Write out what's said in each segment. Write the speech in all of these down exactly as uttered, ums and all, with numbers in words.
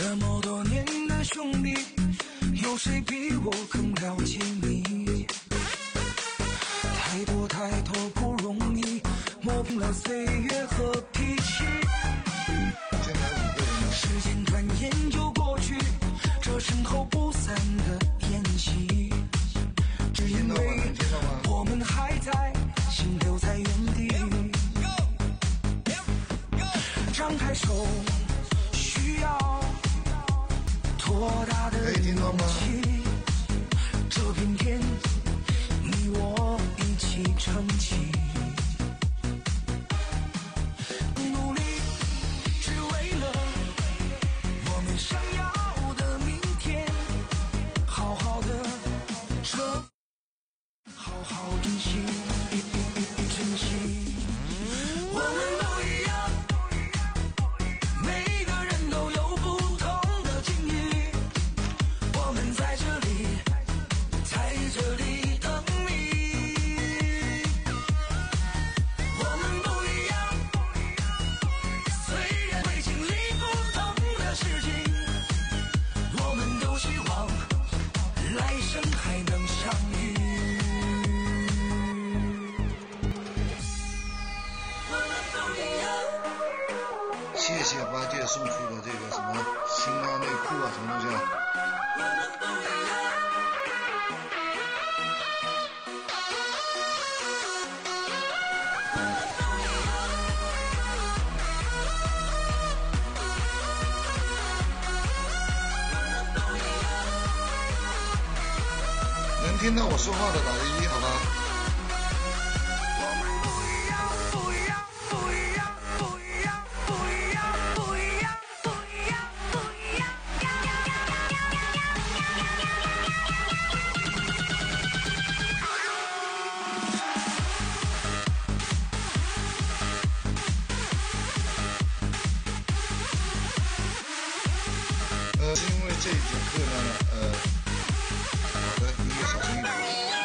这么多年的兄弟，有谁比我更了解你？太多太多不容易，磨平了岁月和脾气。时间转眼就过去，这身后不散的宴席，只因为我们还在，心留在原地。张开手，需要多大的勇气？这片天，你我一起撑起。努力，只为了我们想要的明天。好好的，这好好珍惜，珍惜。我们不一样。每个人都有不同的境遇，我们在这里，在这里等你。我们不一样，虽然会经历不同的事情，我们都希望来生还能相遇。我们不一样。 谢谢八戒送出的这个什么新拉内裤啊，什么东西啊？能听到我说话的打个一，好吧？呃，是因为这一节课呢，呃，好的，音乐小声一点。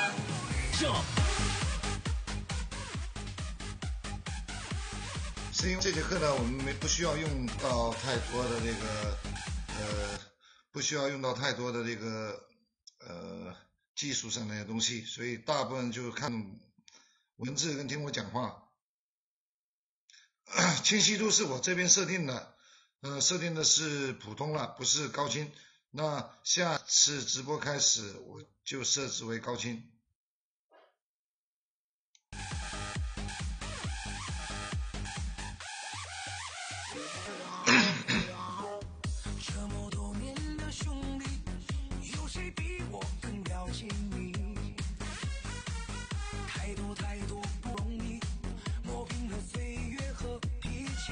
是因为这节课呢，我们没不需要用到太多的这个，呃，不需要用到太多的这个，呃，技术上的东西，所以大部分就看文字跟听我讲话。清晰度是我这边设定的，呃，设定的是普通了，不是高清。那下次直播开始我就设置为高清。 这么多年的兄弟，有谁比我更了解你？太多太多不容易，磨平了岁月和脾气。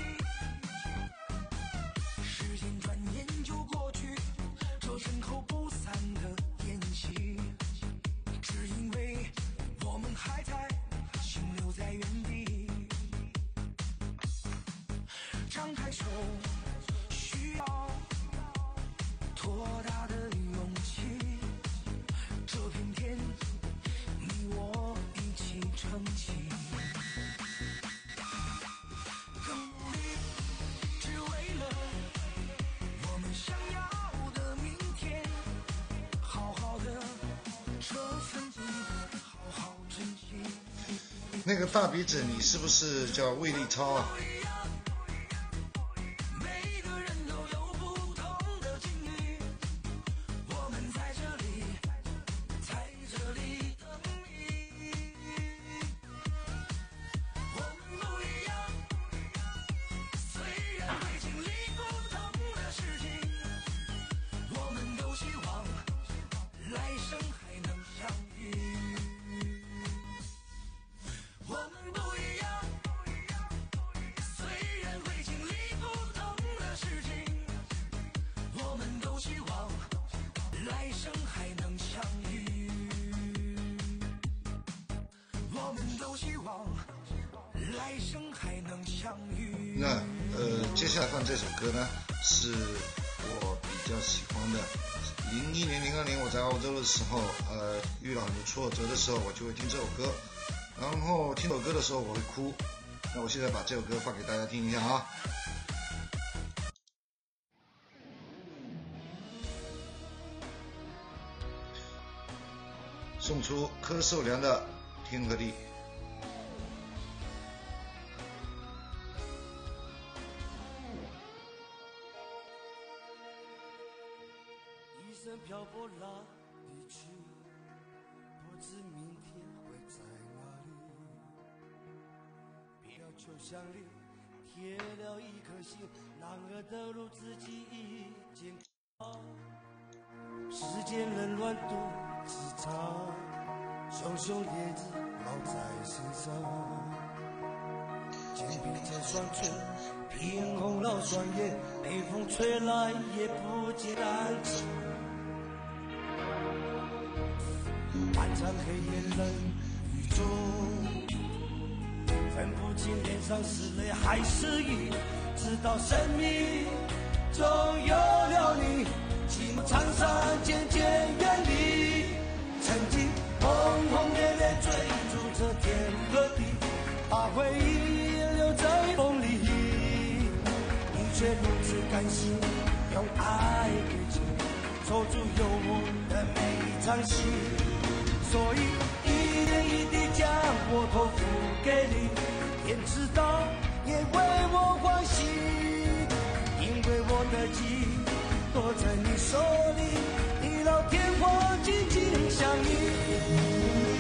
时间转眼就过去，这身后不散的宴席，只因为我们还在，心留在原地。张开手，需要多大的勇气？这片天，你我一起撑起。更努力，只为了我们想要的明天。好好的，这份情，好好珍惜。 那个大鼻子，你是不是叫魏立超啊？ 每个人都有不同的境遇，我们在这里，在这里等你。我们不一样，虽然会经历不同的事情，我们都希望来生还能相遇。我们不一样，虽然会经历不同的事情，我们都希望来生还能相遇。我们都希望来生还能相遇。 那呃，接下来放这首歌呢，是我比较喜欢的。零一年、零二年我在澳洲的时候，呃，遇到很多挫折的时候，我就会听这首歌。然后听这首歌的时候我会哭，那我现在把这首歌放给大家听一下啊。 送出柯受良的《天和地》。 一生漂泊哪里去，不知明天会在哪里。别要求像你铁了一颗心，男儿的路自己一肩扛。世间冷暖独自尝，熊熊烈日烙在身上。肩并着双唇，偏红了双眼，北风吹来也不见单程。漫长黑夜冷雨中，分不清脸上是泪还是雨，直到生命中有了你，寂寞沧桑渐渐远离。曾经轰轰烈烈追逐着天和地，把回忆留在风里，你却如此甘心用爱给情，守住有我的每一场戏。所以一点一滴将我托付给你，天知道也为我欢喜，因为我的记忆躲在你手里，地老天荒紧紧相依。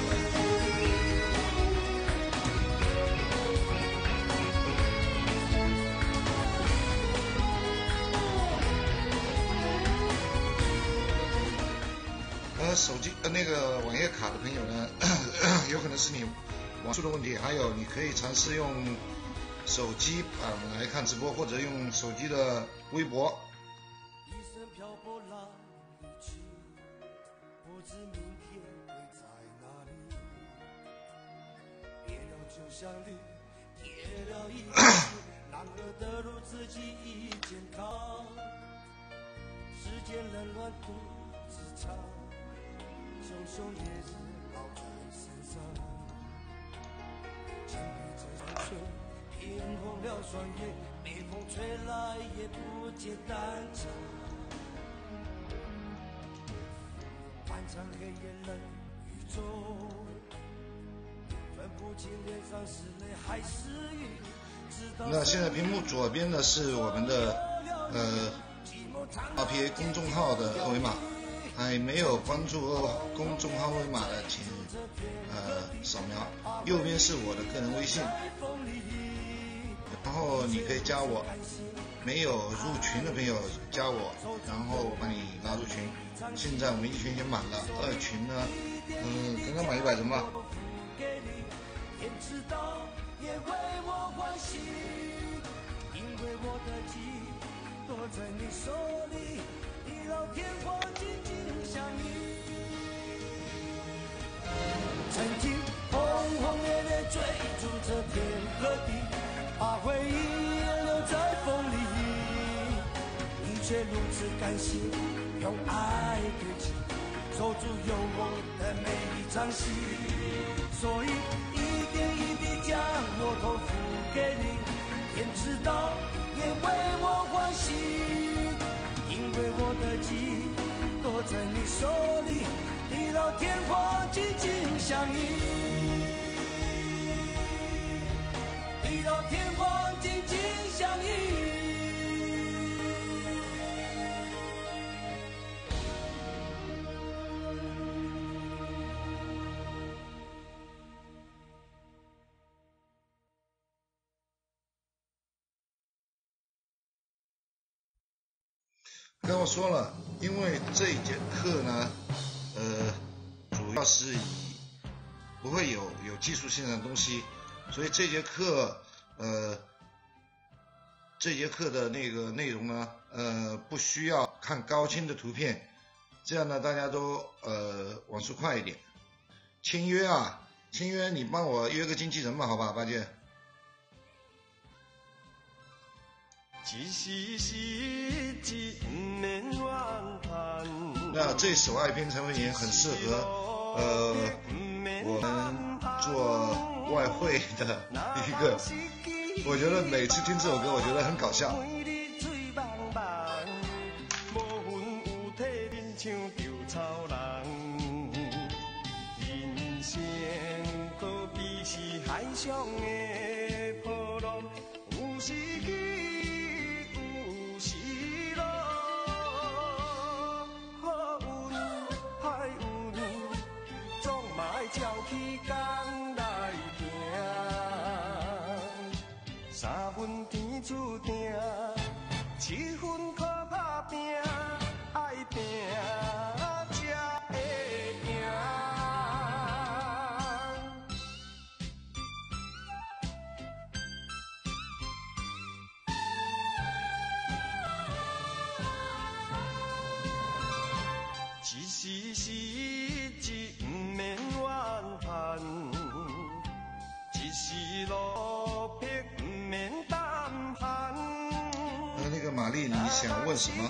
呃，手机呃那个网页卡的朋友呢，有可能是你网速的问题，还有你可以尝试用手机啊、呃、来看直播，或者用手机的微博。 一生漂泊哪里去，不知明天会在哪里。别要求像你铁了一颗心，男儿的路自己一肩扛。世间冷暖独自尝，熊熊烈日烙在身上。紧闭着双唇，偏红了双眼，北风吹来也不见单程。漫长黑夜冷雨中，分不清脸上是泪还是雨。 那现在屏幕左边的是我们的呃 R P A 公众号的二维码，还没有关注公众号二维码的请呃扫描，右边是我的个人微信，然后你可以加我，没有入群的朋友加我，然后我把你拉入群。现在我们一群已经满了，二群呢嗯刚刚满一百人吧。 天知道也为我欢喜，因为我的记忆躲在你手里，地老天荒紧紧相依。曾经轰轰烈烈追逐着天和地，把回忆留在风里，你却如此甘心用爱给情，守住有我的每一场戏。所以一点一滴将我托付给你，天知道也为我欢喜，因为我的记忆躲在你手里，地老天荒紧紧相依，地老天荒紧紧相依。 跟我说了，因为这一节课呢，呃，主要是以不会有有技术性的东西，所以这节课，呃，这节课的那个内容呢，呃，不需要看高清的图片，这样呢，大家都呃网速快一点。签约啊，签约你帮我约个经纪人吧，好吧，八戒。那这首《爱偏成为言》很适合呃我们做外汇的一个，我觉得每次听这首歌我觉得很搞笑。 时时日不免怨叹，一时落魄不免胆寒。 呃，那个玛丽，你想问什么？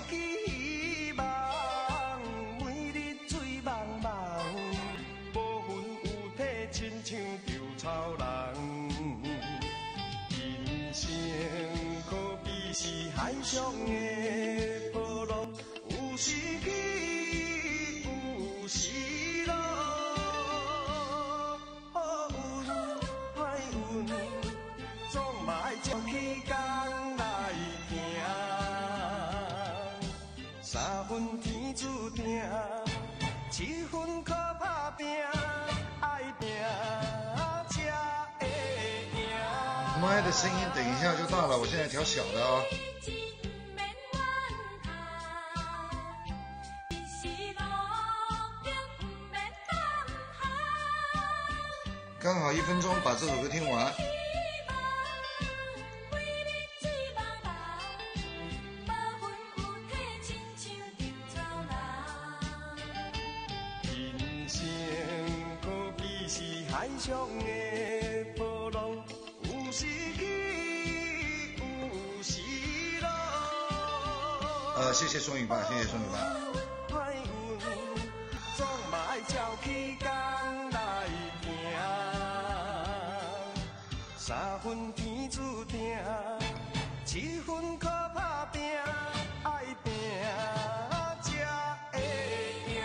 海上的波浪，有时起，有时落，好运歹运，总嘛爱照起工来行。三分天注定，七分靠打拼，爱拼才会赢。 麦的声音等一下就大了，我现在调小的啊。刚好一分钟把这首歌听完。 人生可比是海上的波浪，有时起，有时落。 呃，谢谢双语吧，谢谢双语吧。 歹运总嘛爱照起工来行，三分天注定，七分靠打拼，爱拼才会赢。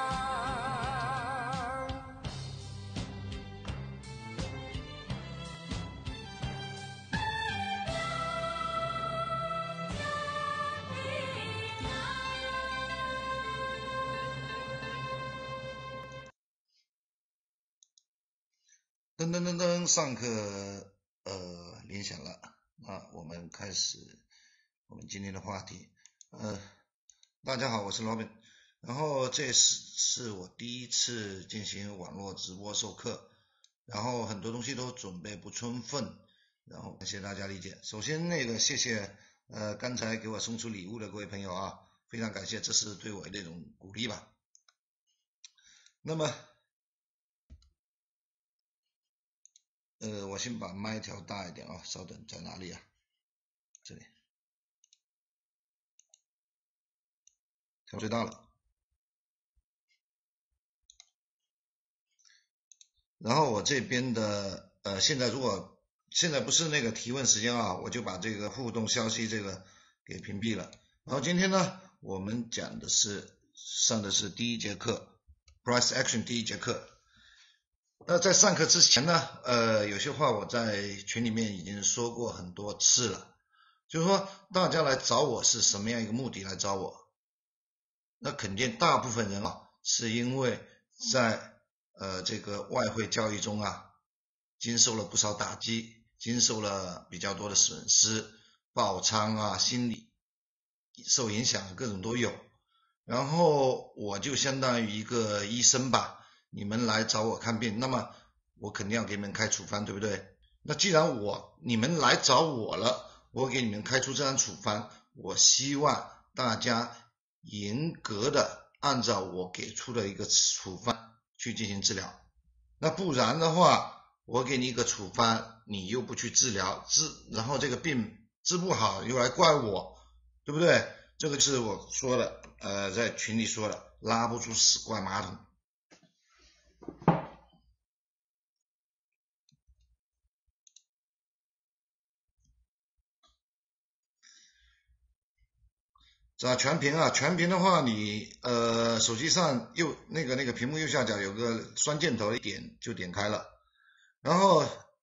噔噔噔噔，上课呃铃响了啊，我们开始我们今天的话题。呃，大家好，我是 Robin， 然后这是是我第一次进行网络直播授课，然后很多东西都准备不充分，然后感谢大家理解。首先那个谢谢呃刚才给我送出礼物的各位朋友啊，非常感谢，这是对我的一种鼓励吧。那么呃，我先把麦调大一点啊，稍等，在哪里啊？这里，调最大了。然后我这边的呃，现在如果现在不是那个提问时间啊，我就把这个互动消息这个给屏蔽了。然后今天呢，我们讲的是上的是第一节课 ，Price Action 第一节课。那在上课之前呢，呃，有些话我在群里面已经说过很多次了，就是说大家来找我是什么样一个目的来找我？那肯定大部分人啊，是因为在呃这个外汇交易中啊，经受了不少打击，经受了比较多的损失，爆仓啊，心理受影响，各种都有。然后我就相当于一个医生吧。你们来找我看病，那么我肯定要给你们开处方，对不对？那既然我你们来找我了，我给你们开出这张处方，我希望大家严格的按照我给出的一个处方去进行治疗。那不然的话，我给你一个处方，你又不去治疗，治然后这个病治不好又来怪我，对不对？这个是我说的，呃，在群里说的，拉不出屎怪马桶。这全屏啊，全屏的话你呃手机上右那个那个屏幕右下角有个双箭头，一点就点开了。然后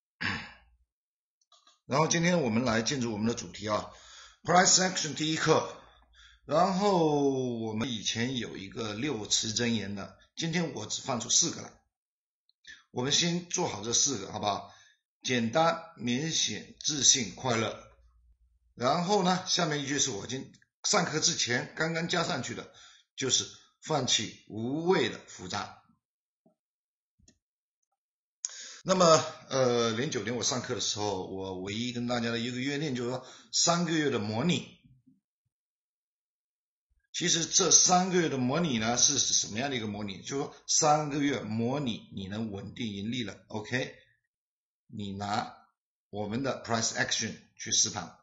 然后今天我们来进入我们的主题啊 ，Price Action 第一课。然后我们以前有一个六词真言的，今天我只放出四个来。我们先做好这四个，好不好？简单、明显、自信、快乐。然后呢，下面一句是我今上课之前刚刚加上去的，就是放弃无谓的复杂。那么呃零九年我上课的时候，我唯一跟大家的一个约定就是说三个月的模拟， 其实这三个月的模拟呢是什么样的一个模拟？就是说三个月模拟你能稳定盈利了 ，OK？ 你拿我们的 price action 去实盘。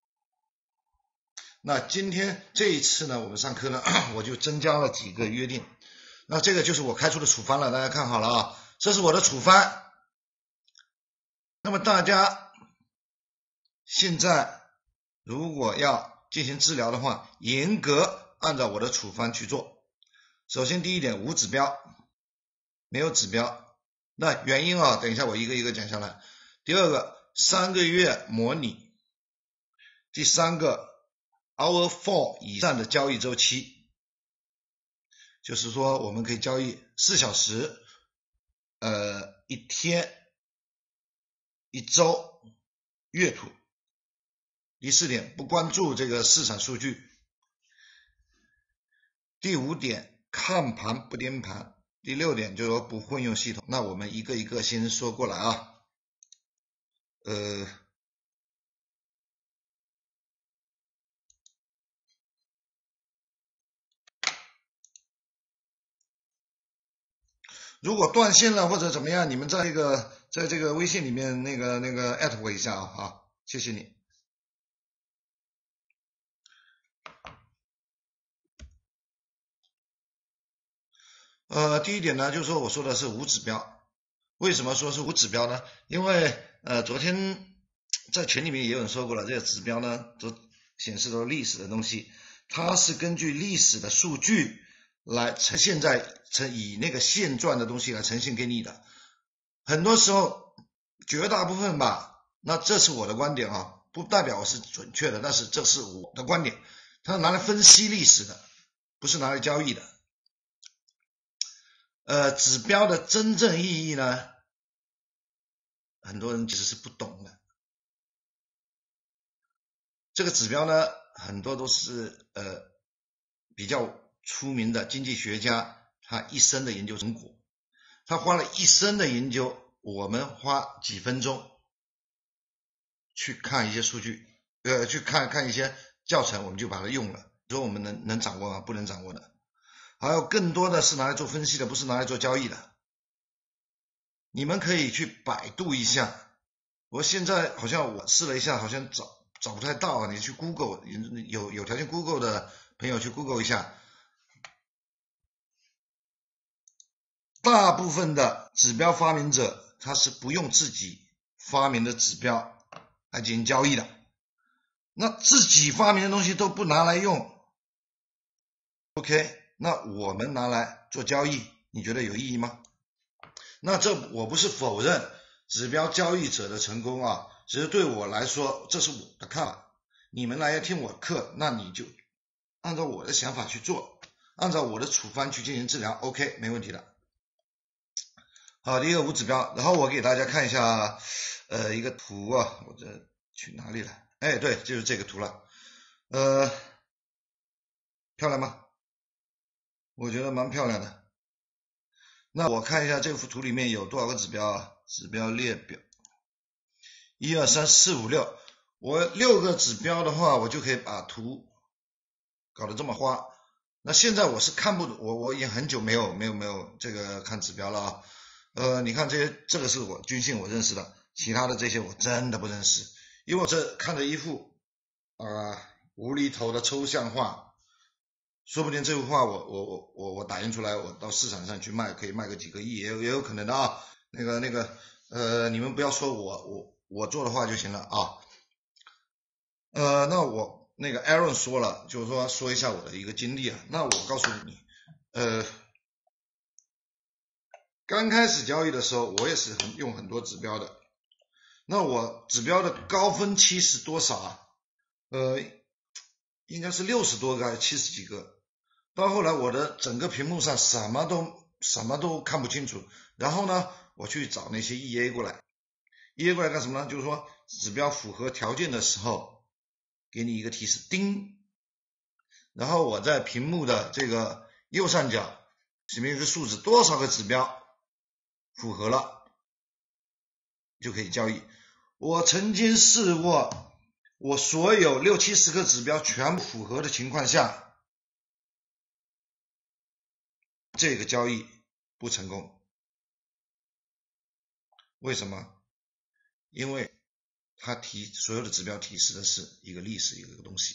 那今天这一次呢，我们上课呢，我就增加了几个约定。那这个就是我开出的处方了，大家看好了啊，这是我的处方。那么大家现在如果要进行治疗的话，严格按照我的处方去做。首先第一点，无指标，没有指标，那原因啊，等一下我一个一个讲下来。第二个，三个月模拟。第三个 hour four 以上的交易周期，就是说我们可以交易四小时，呃，一天，一周，月图。第四点，不关注这个市场数据。第五点，看盘不盯盘。第六点就是说不混用系统。那我们一个一个先说过来啊。呃，如果断线了或者怎么样，你们在这个在这个微信里面那个那个艾特我一下啊，好，谢谢你。呃，第一点呢，就是说我说的是无指标。为什么说是无指标呢？因为呃，昨天在群里面也有人说过了，这个指标呢都显示都是历史的东西，它是根据历史的数据来呈现在呈以那个现状的东西来呈现给你的。很多时候，绝大部分吧，那这是我的观点啊，不代表我是准确的，但是这是我的观点，它是拿来分析历史的，不是拿来交易的。呃，指标的真正意义呢，很多人其实是不懂的。这个指标呢，很多都是呃比较出名的经济学家，他一生的研究成果，他花了一生的研究，我们花几分钟去看一些数据，呃，去看看一些教程，我们就把它用了。说我们能能掌握吗？不能掌握的。还有更多的是拿来做分析的，不是拿来做交易的。你们可以去百度一下，我现在好像我试了一下，好像找找不太到啊。你去 Google， 有有条件 Google 的朋友去 Google 一下，大部分的指标发明者他是不用自己发明的指标来进行交易的。那自己发明的东西都不拿来用 ，OK， 那我们拿来做交易，你觉得有意义吗？那这我不是否认指标交易者的成功啊，只是对我来说，这是我的看法。你们来听我课，那你就按照我的想法去做，按照我的处方去进行治疗 ，OK， 没问题的。好，第一个无指标，然后我给大家看一下呃一个图啊，我这去哪里了？哎，对，就是这个图了。呃，漂亮吗？我觉得蛮漂亮的。那我看一下这幅图里面有多少个指标啊？指标列表，一二三四五六，我六个指标的话，我就可以把图搞得这么花。那现在我是看不，我我已经很久没有没有没有这个看指标了啊。呃，你看这些，这个是我均线我认识的，其他的这些我真的不认识，因为我这看着一幅啊、呃、无厘头的抽象画。说不定这幅画我我我我我打印出来，我到市场上去卖，可以卖个几个亿，也有也有可能的啊。那个那个呃，你们不要说我我我做的话就行了啊。呃，那我那个 Aaron 说了，就是说说一下我的一个经历啊。那我告诉你，呃，刚开始交易的时候，我也是很用很多指标的。那我指标的高分期是多少啊？呃，应该是六十多个，七十几个。到后来我的整个屏幕上什么都什么都看不清楚，然后呢，我去找那些 E A 过来 ，E A 过来干什么呢？就是说指标符合条件的时候，给你一个提示，叮，然后我在屏幕的这个右上角里面有个数字，多少个指标符合了，就可以交易。我曾经试过，我所有六七十个指标全部符合的情况下， 这个交易不成功。为什么？因为它提所有的指标提示的是一个历史一个东西，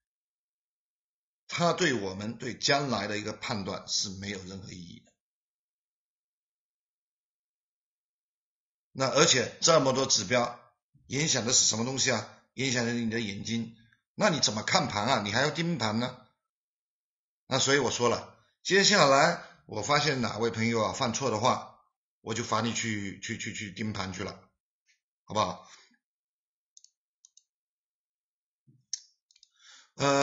它对我们对将来的一个判断是没有任何意义的。那而且这么多指标影响的是什么东西啊？影响着你的眼睛，那你怎么看盘啊？你还要盯盘呢？那所以我说了，接下来我发现哪位朋友啊犯错的话，我就罚你去去去去盯盘去了，好不好？呃，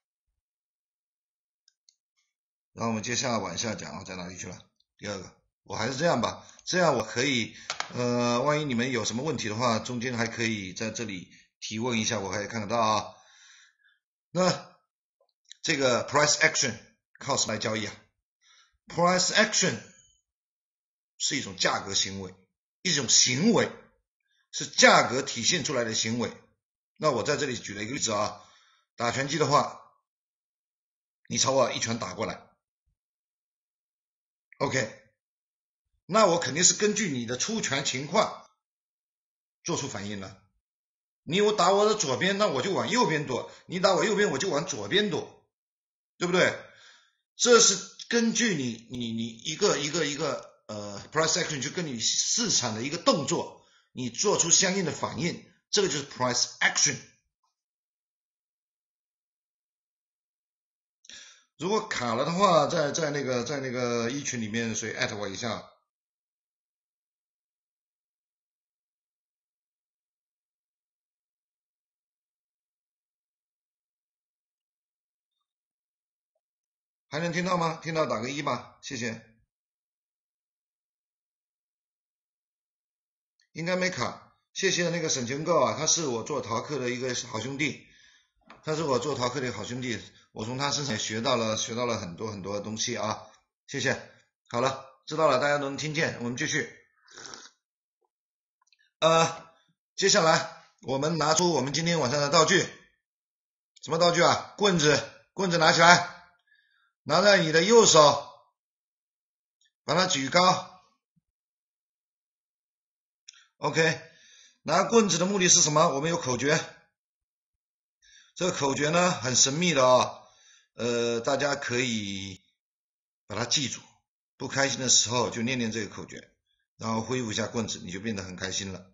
然后我们接下来往下讲啊，在哪里去了？第二个，我还是这样吧，这样我可以，呃，万一你们有什么问题的话，中间还可以在这里提问一下，我还看得到啊。那这个 price action 靠什么来交易啊 ？price action 是一种价格行为，一种行为，是价格体现出来的行为。那我在这里举了一个例子啊，打拳击的话，你朝我一拳打过来 ，OK， 那我肯定是根据你的出拳情况做出反应了。你有打我的左边，那我就往右边躲；你打我右边，我就往左边躲，对不对？这是根据你你你一个一个一个呃 price action 就跟你市场的一个动作，你做出相应的反应，这个就是 price action。如果卡了的话，在在那个在那个一群里面，谁艾特我一下。还能听到吗？听到打个一吧，谢谢。应该没卡，谢谢那个沈全购啊，他是我做淘客的一个好兄弟，他是我做淘客的好兄弟，我从他身上也学到了学到了很多很多的东西啊，谢谢。好了，知道了，大家都能听见，我们继续。呃，接下来我们拿出我们今天晚上的道具，什么道具啊？棍子，棍子拿起来。拿在你的右手，把它举高。OK， 拿棍子的目的是什么？我们有口诀，这个口诀呢很神秘的哦，呃，大家可以把它记住，不开心的时候就念念这个口诀，然后挥舞一下棍子，你就变得很开心了。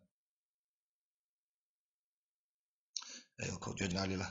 哎呦，口诀哪里了？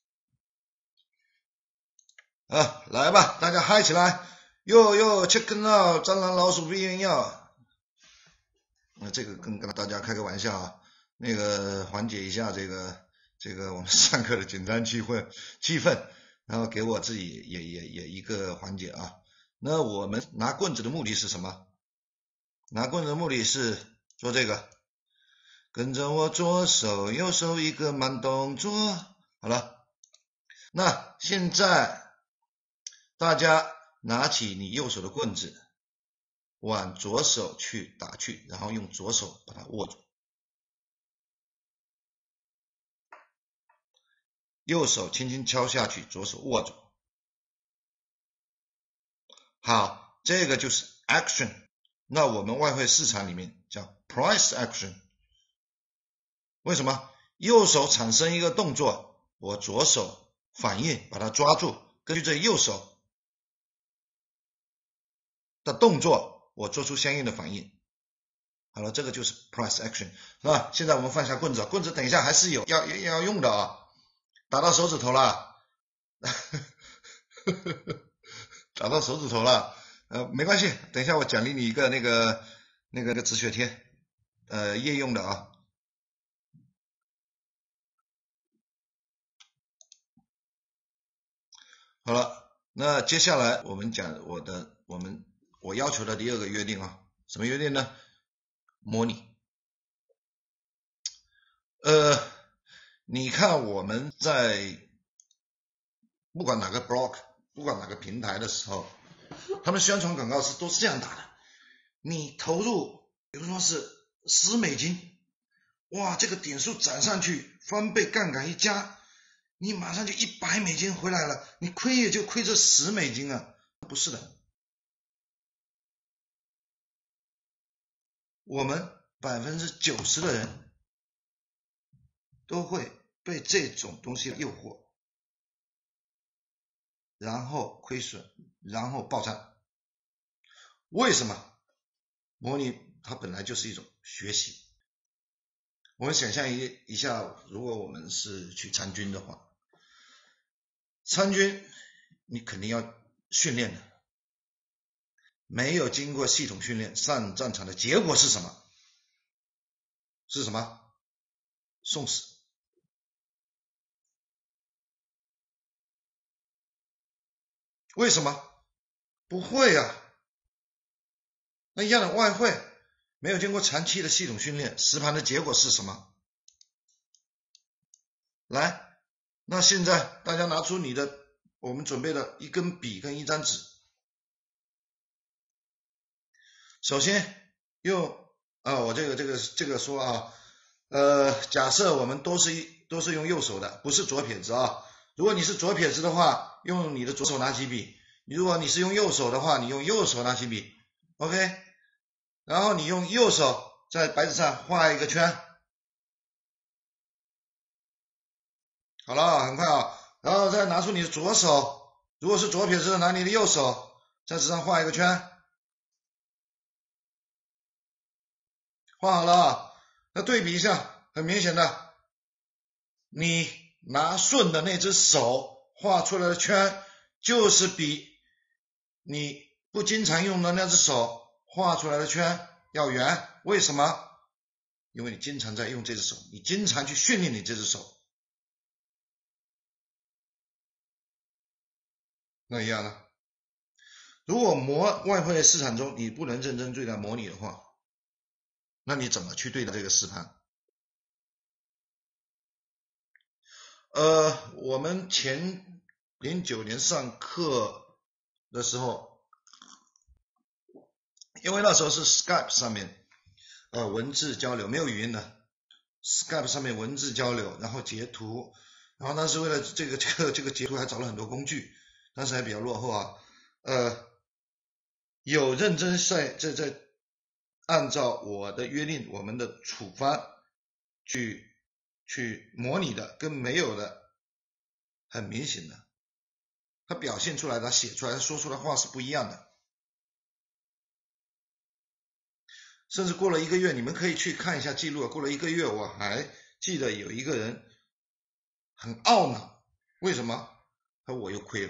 啊，来吧，大家嗨起来！哟哟 ，check out， 蟑螂老鼠避孕药。那这个跟跟大家开个玩笑啊，那个缓解一下这个这个我们上课的紧张气氛气氛，然后给我自己也也也一个缓解啊。那我们拿棍子的目的是什么？拿棍子的目的是做这个，跟着我左手右手一个慢动作。好了，那现在大家拿起你右手的棍子，往左手去打去，然后用左手把它握住，右手轻轻敲下去，左手握住。好，这个就是 action， 那我们外汇市场里面叫 price action。 为什么？右手产生一个动作，我左手反应把它抓住，根据这右手的动作，我做出相应的反应。好了，这个就是 price action， 是吧？现在我们放下棍子，棍子等一下还是有要要要用的啊，打到手指头了，打到手指头了，呃，没关系，等一下我奖励你一个那个那个那个止血贴，呃，夜用的啊。好了，那接下来我们讲我的我们我要求的第二个约定啊，什么约定呢？模拟。呃，你看我们在不管哪个 blog， 不管哪个平台的时候，他们宣传广告是都是这样打的，你投入比如说是十美金，哇，这个点数涨上去，翻倍杠杆一加，你马上就一百美金回来了，你亏也就亏这十美金啊，不是的， 我们百分之九十的人都会被这种东西诱惑，然后亏损，然后爆仓。为什么？模拟它本来就是一种学习。我们想象一一下，如果我们是去参军的话，参军你肯定要训练的，没有经过系统训练，上战场的结果是什么？是什么？送死。为什么？不会啊。那一样的外汇没有经过长期的系统训练，实盘的结果是什么？来，那现在大家拿出你的我们准备的一根笔跟一张纸，首先用啊，我这个这个这个说啊，呃，假设我们都是都是用右手的，不是左撇子啊。如果你是左撇子的话，用你的左手拿起笔；如果你是用右手的话，你用右手拿起笔 ，OK。然后你用右手在白纸上画一个圈，好了，很快啊。然后再拿出你的左手，如果是左撇子的，拿你的右手在纸上画一个圈，画好了。那对比一下，很明显的，你拿顺的那只手画出来的圈，就是比你不经常用的那只手画出来的圈要圆。为什么？因为你经常在用这只手，你经常去训练你这只手。那一样呢？如果模外汇市场中你不能认真对待模拟的话，那你怎么去对待这个实盘？呃，我们前零九年上课的时候，因为那时候是 Skype 上面呃文字交流，没有语音的 Skype 上面文字交流，然后截图，然后当时为了这个这个这个截图还找了很多工具，当时还比较落后啊。呃，有认真在在在按照我的约定，我们的处方去去模拟的，跟没有的很明显的，他表现出来的、写出来的、说出来的话是不一样的。甚至过了一个月，你们可以去看一下记录，过了一个月，我还记得有一个人很懊恼，为什么？他说我又亏了。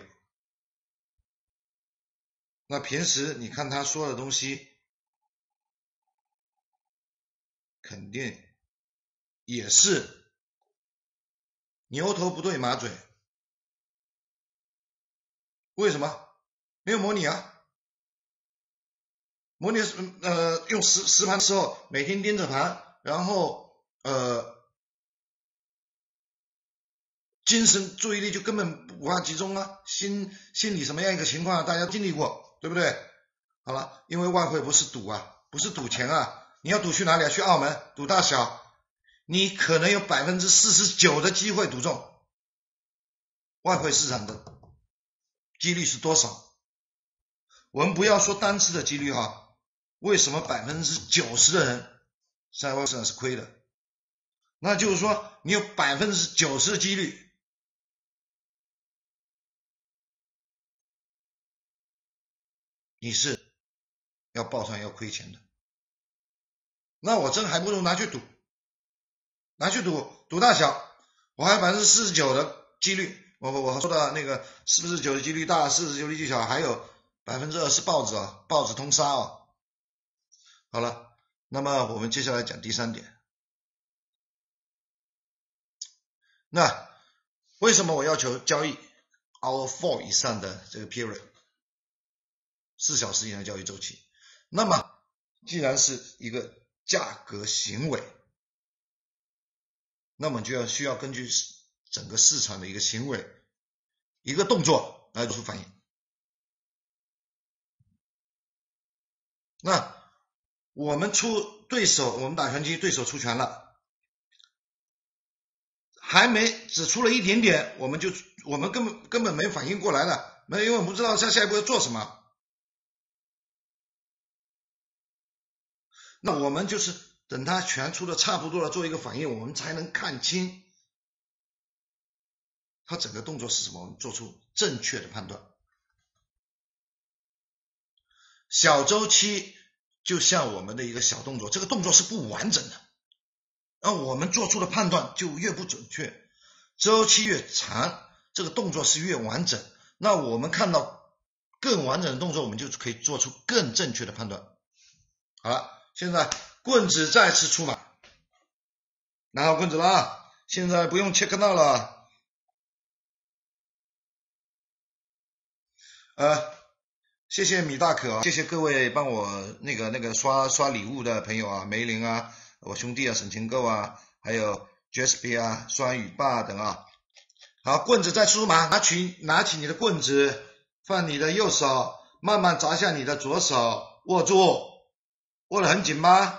那平时你看他说的东西，肯定也是牛头不对马嘴。为什么？没有模拟啊。模拟呃用实实盘的时候，每天盯着盘，然后呃精神注意力就根本无法集中啊，心心理什么样一个情况，大家经历过，对不对？好了，因为外汇不是赌啊，不是赌钱啊，你要赌去哪里啊？去澳门赌大小，你可能有百分之四十九的机会赌中。外汇市场的几率是多少？我们不要说单次的几率哈。为什么百分之九十的人在外汇市场是亏的？那就是说你有百分之九十的几率你是要爆仓要亏钱的。那我真还不如拿去赌，拿去赌赌大小，我还有百分之四十九的几率，我我我说的那个四十九的几率大，四十九的几率小，还有百分之二是报纸啊，报纸通杀啊。好了，那么我们接下来讲第三点。那为什么我要求交易 hour four 以上的这个 period， 四小时以上的交易周期？那么既然是一个价格行为，那么就要需要根据整个市场的一个行为、一个动作来做出反应。那我们出对手，我们打拳击，对手出拳了，还没只出了一点点，我们就我们根本根本没反应过来了，没，因为我们不知道下下一步要做什么。 那我们就是等它全出的差不多了，做一个反应，我们才能看清它整个动作是什么，我们做出正确的判断。小周期就像我们的一个小动作，这个动作是不完整的，而我们做出的判断就越不准确。周期越长，这个动作是越完整，那我们看到更完整的动作，我们就可以做出更正确的判断。好了，现在棍子再次出马，拿好棍子了啊！现在不用切克闹了。呃，谢谢米大可啊，谢谢各位帮我那个那个刷刷礼物的朋友啊，梅林啊，我兄弟啊，沈清购啊，还有 Jasper 啊，双语霸等啊。好，棍子再出马，拿起拿起你的棍子，放你的右手，慢慢砸向你的左手，握住，握得很紧吗？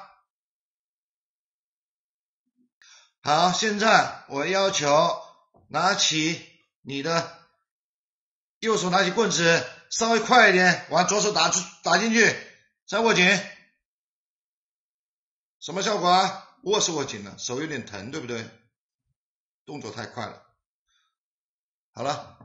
好，现在我要求拿起你的右手，拿起棍子，稍微快一点，往左手打出打进去，再握紧。什么效果啊？握是握紧了，手有点疼，对不对？动作太快了。好了，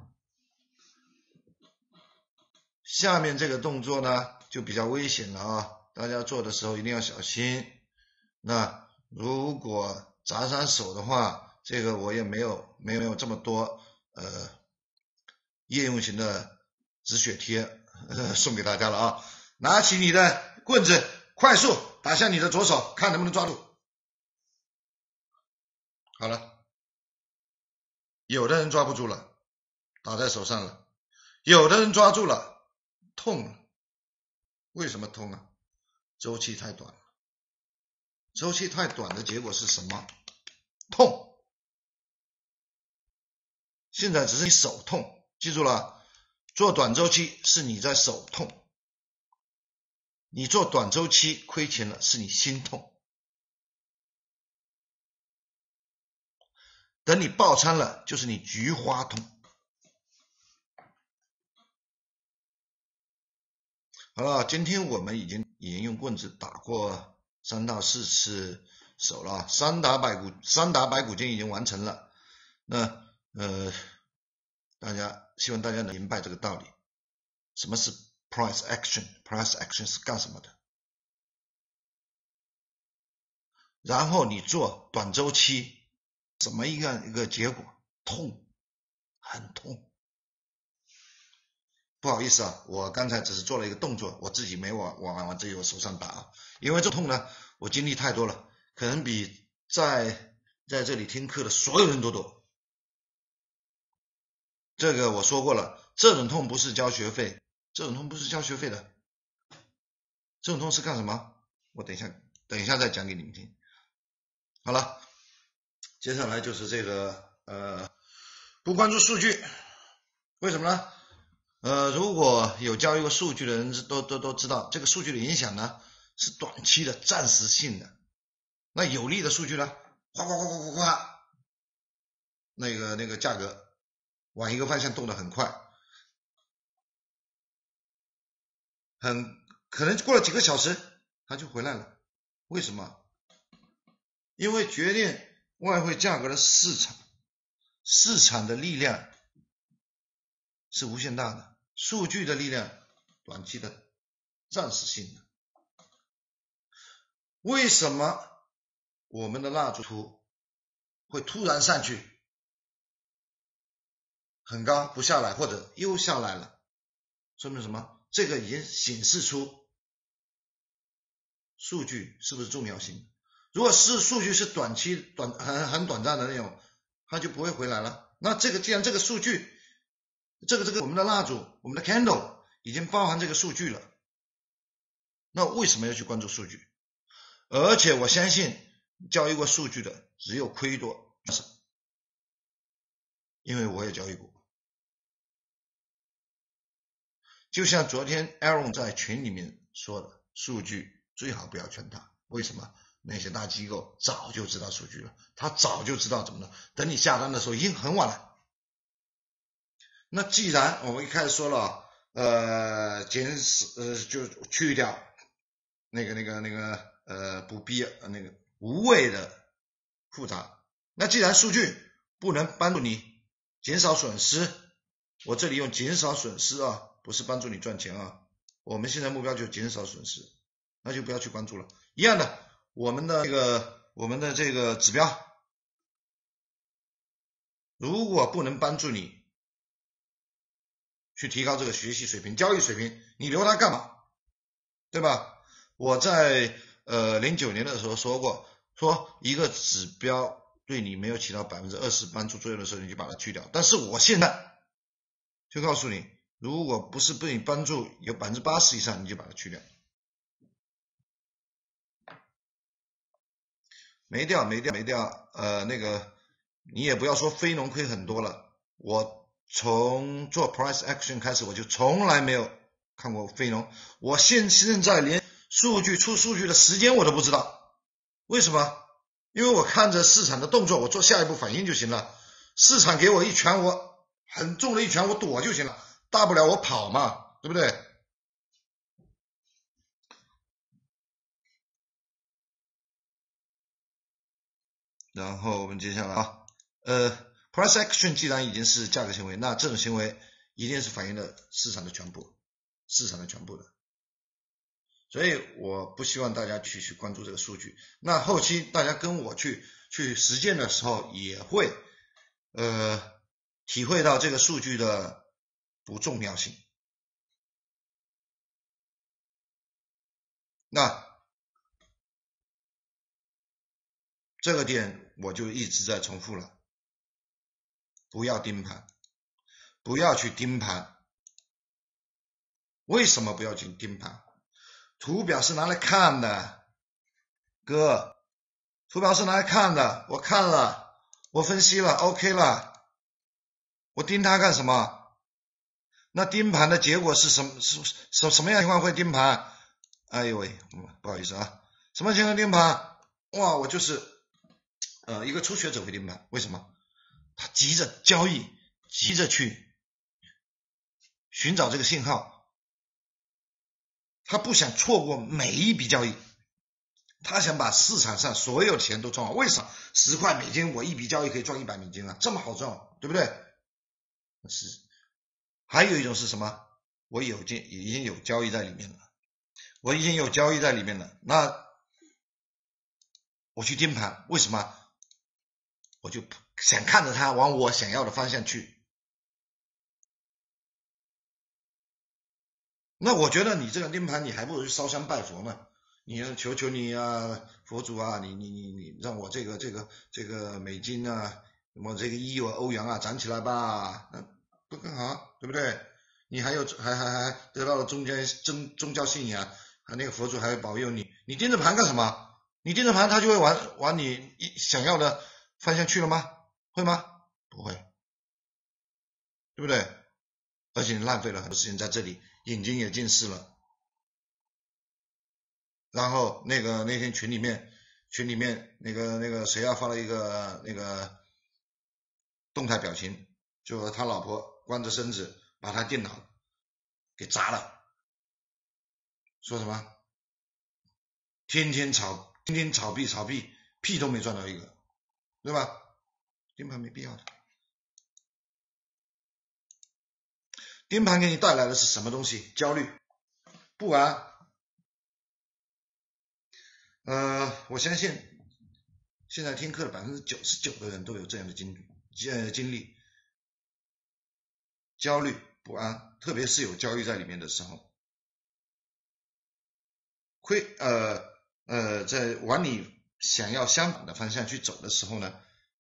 下面这个动作呢就比较危险了啊，大家做的时候一定要小心。那如果砸伤手的话，这个我也没有没有这么多呃夜用型的止血贴、呃、送给大家了啊。拿起你的棍子，快速打向你的左手，看能不能抓住。好了，有的人抓不住了，打在手上了，有的人抓住了，痛了。为什么痛啊？周期太短了。周期太短的结果是什么？痛。现在只是你手痛，记住了，做短周期是你在手痛，你做短周期亏钱了是你心痛。等你爆仓了就是你菊花痛。好了，今天我们已经已经用棍子打过三到四次手了，三打白骨三打白骨精已经完成了。那呃，大家希望大家能明白这个道理。什么是 price action？ price action 是干什么的？然后你做短周期，怎么一个一个结果？痛，很痛。不好意思啊，我刚才只是做了一个动作，我自己没往往往自己我手上打啊，因为这痛呢，我经历太多了，可能比在在这里听课的所有人都多。这个我说过了，这种痛不是交学费，这种痛不是交学费的，这种痛是干什么？我等一下等一下再讲给你们听。好了，接下来就是这个呃，不关注数据，为什么呢？呃，如果有交易过数据的人都都都知道，这个数据的影响呢是短期的、暂时性的。那有利的数据呢，哗哗哗哗哗哗，那个那个价格往一个方向动得很快，很可能过了几个小时它就回来了。为什么？因为决定外汇价格的市场，市场的力量是无限大的。数据的力量短期的、暂时性的。为什么我们的蜡烛图会突然上去很高不下来，或者又下来了？说明什么？这个已经显示出数据是不是重要性。如果是数据是短期短很很短暂的那种，它就不会回来了。那这个既然这个数据这个这个我们的蜡烛，我们的 candle 已经包含这个数据了，那为什么要去关注数据？而且我相信交易过数据的只有亏多，因为我也交易过。就像昨天 Aaron 在群里面说的，数据最好不要全打。为什么？那些大机构早就知道数据了，他早就知道怎么了，等你下单的时候已经很晚了。那既然我们一开始说了，呃，减死呃就去掉那个那个那个呃不必呃那个无谓的复杂。那既然数据不能帮助你减少损失，我这里用减少损失啊，不是帮助你赚钱啊，我们现在目标就是减少损失，那就不要去关注了。一样的，我们的这个我们的这个指标，如果不能帮助你去提高这个学习水平、交易水平，你留它干嘛？对吧？我在呃零九年的时候说过，说一个指标对你没有起到百分之二十帮助作用的时候，你就把它去掉。但是我现在就告诉你，如果不是对你帮助有百分之八十以上，你就把它去掉。没掉，没掉，没掉。呃，那个你也不要说非农亏很多了，我从做 price action 开始，我就从来没有看过非农。我现现在连数据出数据的时间我都不知道，为什么？因为我看着市场的动作，我做下一步反应就行了。市场给我一拳，我很重的一拳，我躲就行了，大不了我跑嘛，对不对？然后我们接下来啊，呃 ，price action 既然已经是价格行为，那这种行为一定是反映了市场的全部，市场的全部的。所以我不希望大家去去关注这个数据。那后期大家跟我去去实践的时候，也会呃体会到这个数据的不重要性。那这个点我就一直在重复了，不要盯盘，不要去盯盘。为什么不要去盯盘？图表是拿来看的，哥，图表是拿来看的，我看了，我分析了 ，OK 了，我盯它干什么？那盯盘的结果是什么？是什什么样情况会盯盘？哎呦喂，不好意思啊，什么情况盯盘？哇，我就是呃一个初学者会盯盘，为什么？他急着交易，急着去寻找这个信号，他不想错过每一笔交易，他想把市场上所有的钱都赚完。为什么十块美金我一笔交易可以赚一百美金啊？这么好赚，对不对？是。还有一种是什么？我有经已经有交易在里面了，我已经有交易在里面了，那我去盯盘，为什么？我就想看着它往我想要的方向去。那我觉得你这个盯盘，你还不如去烧香拜佛呢。你求求你啊，佛祖啊，你你你你让我这个这个这个美金啊，什么这个一欧欧元啊涨起来吧，那不更好，对不对？你还有还还还得到了宗教宗宗教信仰，还那个佛祖还会保佑你。你盯着盘干什么？你盯着盘，它就会往往你想要的方向去了吗？会吗？不会，对不对？而且你浪费了很多时间在这里，眼睛也近视了。然后那个那天群里面群里面那个那个谁啊发了一个那个动态表情，就他老婆光着身子把他电脑给砸了，说什么天天炒天天炒币炒币，屁都没赚到一个，对吧？盯盘没必要的。盯盘给你带来的是什么东西？焦虑、不安。呃，我相信现在听课的百分之九十九的人都有这样的经呃经历，焦虑、不安，特别是有交易在里面的时候，会呃呃在往你想要相反的方向去走的时候呢，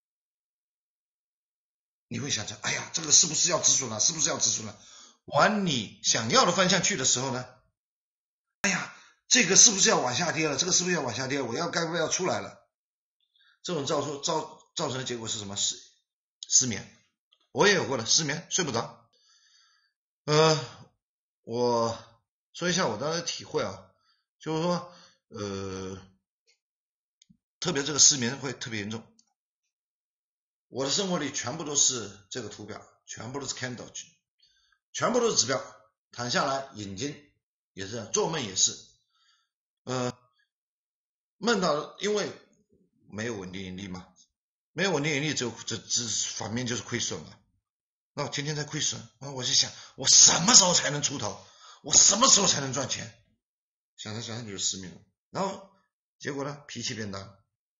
你会想着，哎呀，这个是不是要止损了？是不是要止损了？往你想要的方向去的时候呢，哎呀，这个是不是要往下跌了？这个是不是要往下跌？我要该不要出来了？这种造出造造成的结果是什么？失失眠。我也有过的失眠，睡不着。呃，我说一下我当时体会啊，就是说，呃，特别这个失眠会特别严重。我的生活里全部都是这个图表，全部都是 candle， 全部都是指标，躺下来眼睛也是，做梦也是。呃， 梦到因为没有稳定盈利嘛，没有稳定盈利，只有这这反面就是亏损嘛。那我天天在亏损，啊，我就想我什么时候才能出头？我什么时候才能赚钱？想着想着就失眠了，然后结果呢，脾气变大，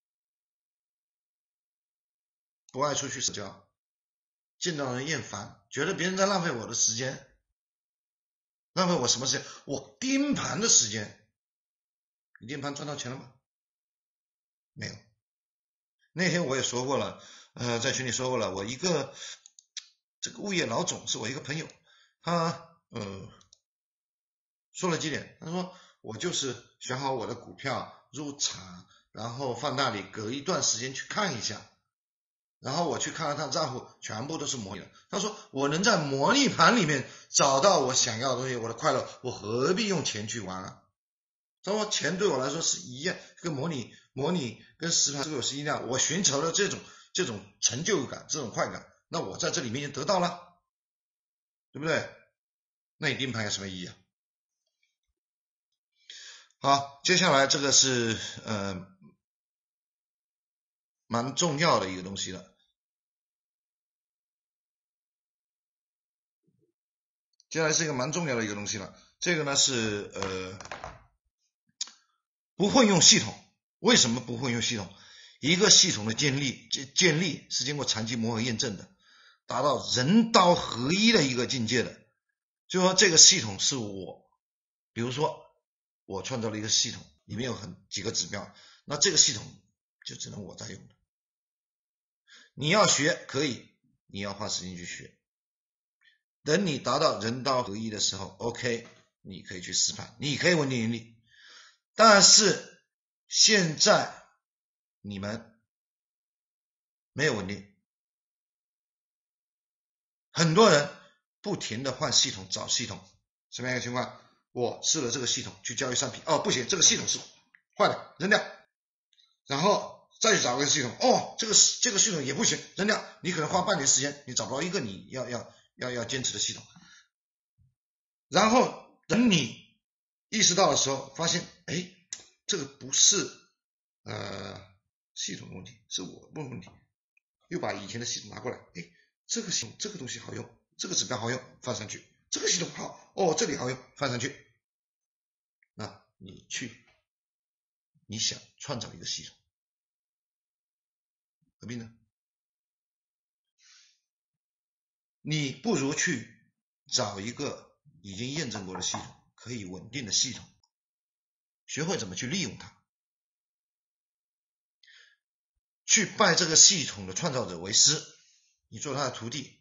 不爱出去社交，见到人厌烦，觉得别人在浪费我的时间，浪费我什么时间？我盯盘的时间。你盯盘赚到钱了吗？没有。那天我也说过了，呃，在群里说过了，我一个这个物业老总是我一个朋友，他呃说了几点，他说我就是选好我的股票入场，然后放那里，隔一段时间去看一下，然后我去看了他账户，全部都是模拟的。他说我能在模拟盘里面找到我想要的东西，我的快乐，我何必用钱去玩啊？他说钱对我来说是一样，跟模拟模拟跟实盘是有是一样，我寻求的这种这种成就感，这种快感，那我在这里面就得到了，对不对？那你盯盘有什么意义啊？好，接下来这个是呃蛮重要的一个东西了。接下来是一个蛮重要的一个东西了，这个呢是呃不混用系统。为什么不混用系统？一个系统的建立建立是经过长期磨合验证的，达到人刀合一的一个境界的。就说这个系统是我，比如说我创造了一个系统，里面有很几个指标，那这个系统就只能我在用的。你要学可以，你要花时间去学。等你达到人刀合一的时候 ，OK， 你可以去实盘，你可以稳定盈利。但是现在你们没有稳定，很多人不停的换系统找系统，什么样的情况？我试了这个系统去交易商品，哦不行，这个系统是坏的，扔掉，然后再去找个系统，哦这个这个系统也不行，扔掉，你可能花半年时间，你找不到一个你要要要要坚持的系统，然后等你意识到的时候，发现哎，这个不是呃系统的问题，是我的问题，又把以前的系统拿过来，哎，这个系统这个东西好用，这个指标好用，放上去，这个系统好，哦这里好用，放上去，那你去你想创造一个系统，何必呢？你不如去找一个已经验证过的系统，可以稳定的系统，学会怎么去利用它，去拜这个系统的创造者为师，你做他的徒弟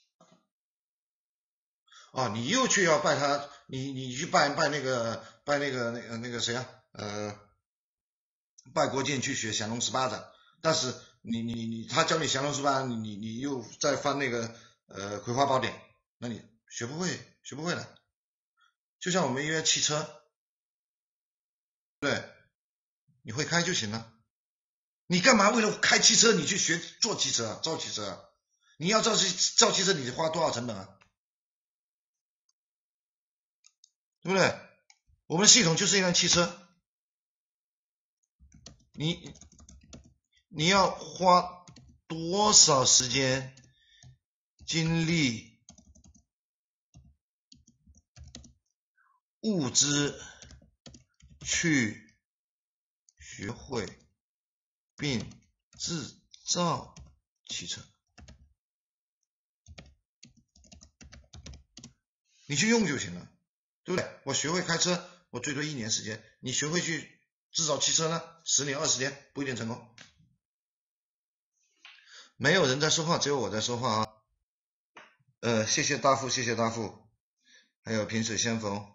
啊，你又去要拜他，你你去拜拜那个拜那个那个那个谁啊，呃，拜国建去学降龙十八掌，但是你你你他教你降龙十八，你你你又在翻那个呃葵花宝典，那你学不会，学不会的。就像我们一辆汽车，对，你会开就行了。你干嘛为了开汽车，你去学做汽车啊，造汽车啊？你要造汽造汽车，你花多少成本啊？对不对？我们的系统就是一辆汽车，你你要花多少时间、精力、物资去学会并制造汽车？你去用就行了，对不对？我学会开车，我最多一年时间，你学会去制造汽车呢，十年二十年不一定成功。没有人在说话，只有我在说话啊。呃，谢谢大富，谢谢大富，还有萍水相逢。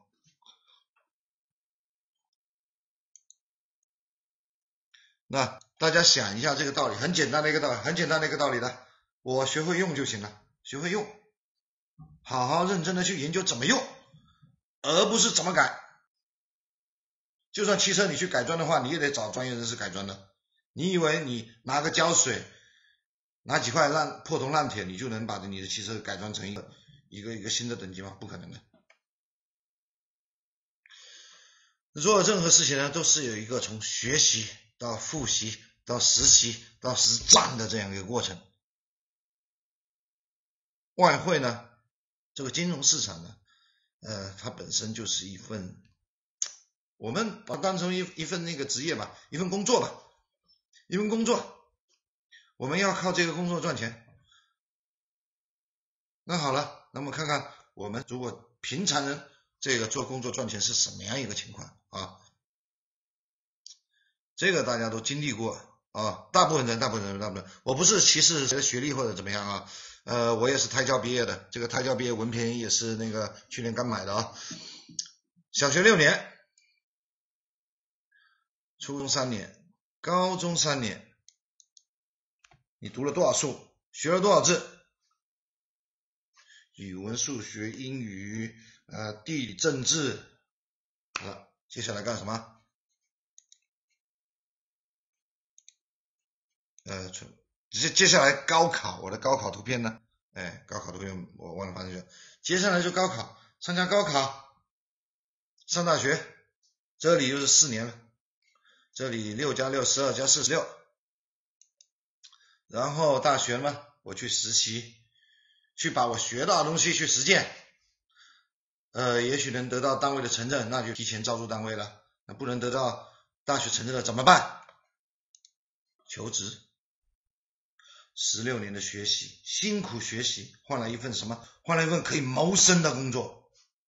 那大家想一下这个道理，很简单的一个道理，很简单的一个道理的，我学会用就行了，学会用，好好认真的去研究怎么用，而不是怎么改。就算汽车你去改装的话，你也得找专业人士改装的。你以为你拿个胶水，拿几块烂破铜烂铁，你就能把你的汽车改装成一个一个一个新的等级吗？不可能的。 做任何事情呢，都是有一个从学习到复习到实习到实战的这样一个过程。外汇呢，这个金融市场呢，呃，它本身就是一份，我们把它当成一一份那个职业吧，一份工作吧，一份工作，我们要靠这个工作赚钱。那好了，那么看看我们如果平常人这个做工作赚钱是什么样一个情况啊？这个大家都经历过啊，大部分人，大部分人，大部分人，我不是歧视谁的学历或者怎么样啊，呃，我也是胎教毕业的，这个胎教毕业文凭也是那个去年刚买的啊。小学六年，初中三年，高中三年，你读了多少书，学了多少字？语文、数学、英语、呃，地理、政治，好了，接下来干什么？呃，接接下来高考，我的高考图片呢？哎，高考图片我忘了发进去。接下来就高考，参加高考，上大学，这里就是四年了，这里六加六十二加四十六，然后大学嘛，我去实习，去把我学到的东西去实践，呃，也许能得到单位的承认，那就提前招入单位了。那不能得到大学承认了怎么办？求职。十六年的学习，辛苦学习，换来一份什么？换来一份可以谋生的工作。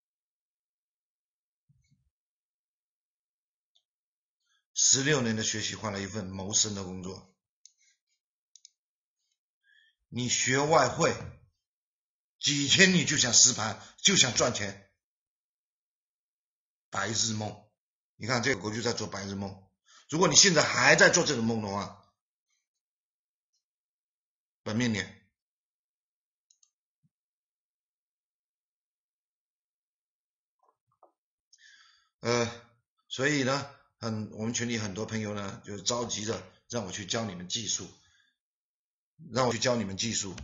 十六年的学习换来一份谋生的工作。你学外汇，几天你就想实盘，就想赚钱，白日梦。你看这个国就在做白日梦。如果你现在还在做这个梦的话，本命年，呃，所以呢，很我们群里很多朋友呢，就着急着让我去教你们技术，让我去教你们技术，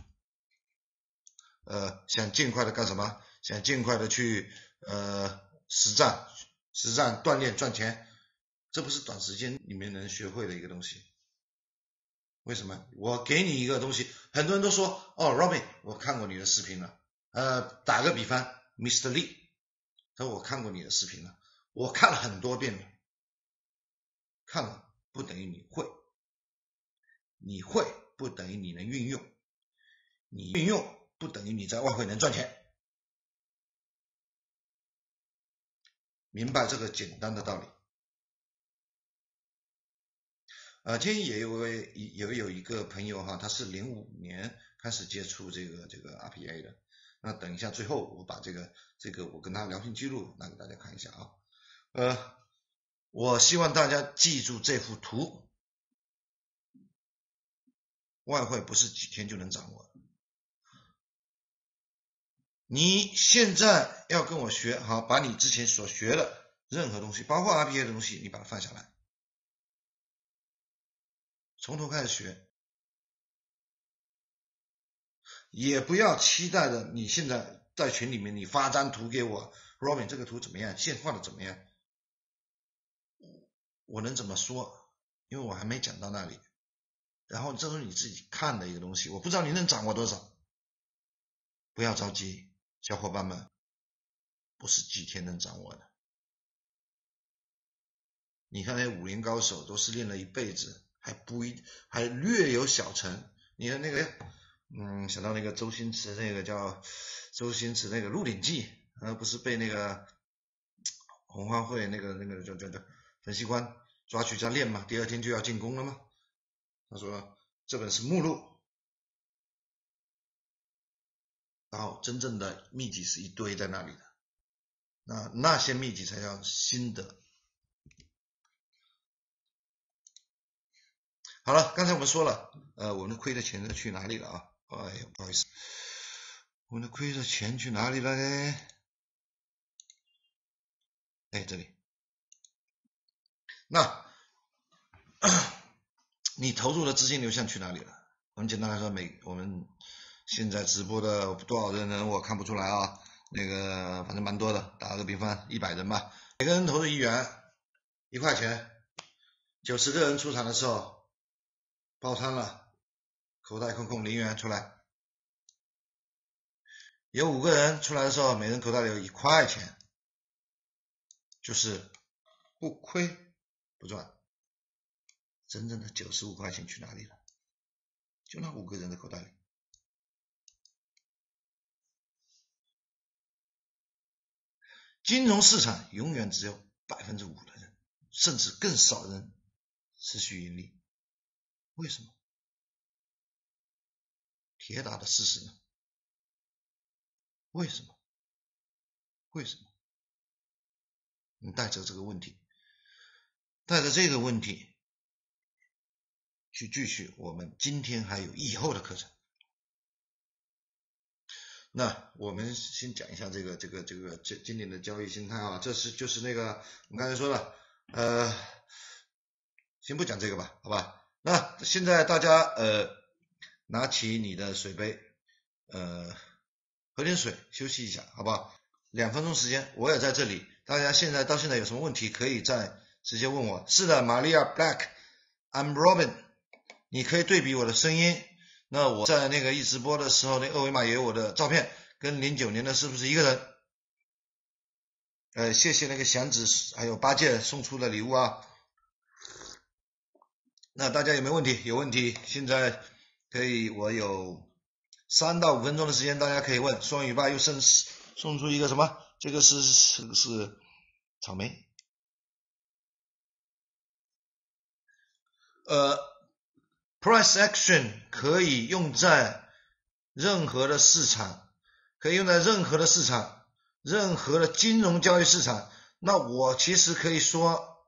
呃，想尽快的干什么？想尽快的去呃实战，实战锻炼赚钱，这不是短时间里面能学会的一个东西。为什么？我给你一个东西，很多人都说，哦 ，Robin， 我看过你的视频了。呃，打个比方 ，Mister Lee， 他说我看过你的视频了，我看了很多遍了。看了不等于你会，你会不等于你能运用，你运用不等于你在外汇能赚钱。明白这个简单的道理。呃，今天也有位也有一个朋友哈，他是零五年开始接触这个这个 R P A 的。那等一下最后我把这个这个我跟他聊天记录拿给大家看一下啊。呃，我希望大家记住这幅图，外汇不是几天就能掌握的。你现在要跟我学，好，把你之前所学的任何东西，包括 R P A 的东西，你把它放下来。从头开始学，也不要期待的你现在在群里面你发张图给我 ，Robin 这个图怎么样？线画的怎么样？我能怎么说？因为我还没讲到那里。然后这是你自己看的一个东西，我不知道你能掌握多少。不要着急，小伙伴们，不是几天能掌握的。你看那武林高手都是练了一辈子。还不一还略有小成，你看那个，嗯，想到那个周星驰那个叫周星驰那个《鹿鼎记》，而不是被那个红花会那个那个叫叫叫粉西关抓去家练嘛，第二天就要进宫了嘛。他说这本是目录，然后真正的秘籍是一堆在那里的，那那些秘籍才叫心得。好了，刚才我们说了，呃，我们的亏的钱去哪里了啊？哎呀，不好意思，我们的亏的钱去哪里了呢？哎，这里。那你投入的资金流向去哪里了？很简单来说，每我们现在直播的多少人呢？我看不出来啊，那个反正蛮多的，打个比方，一百人吧，每个人投入一元， 一块钱，九十个人出场的时候爆仓了，口袋空空零元出来，有五个人出来的时候，每人口袋里有一块钱，就是不亏不赚。真正的九十五块钱去哪里了？就那五个人的口袋里。金融市场永远只有 百分之五 的人，甚至更少的人持续盈利。为什么？铁打的事实呢？为什么？为什么？你带着这个问题，带着这个问题去继续我们今天还有以后的课程。那我们先讲一下这个这个这个这今年的交易心态啊，这是就是那个我们刚才说了，呃，先不讲这个吧，好吧？那现在大家呃拿起你的水杯，呃，喝点水，休息一下，好不好？两分钟时间，我也在这里。大家现在到现在有什么问题，可以再直接问我。是的 ，Maria Black，I'm Robin， 你可以对比我的声音。那我在那个一直播的时候，那二维码也有我的照片，跟零九年的是不是一个人？呃，谢谢那个祥子还有八戒送出的礼物啊。那大家有没有问题？有问题，现在可以，我有三到五分钟的时间，大家可以问。双语吧又送送出一个什么？这个是这个是草莓。呃 ，price action 可以用在任何的市场，可以用在任何的市场，任何的金融交易市场。那我其实可以说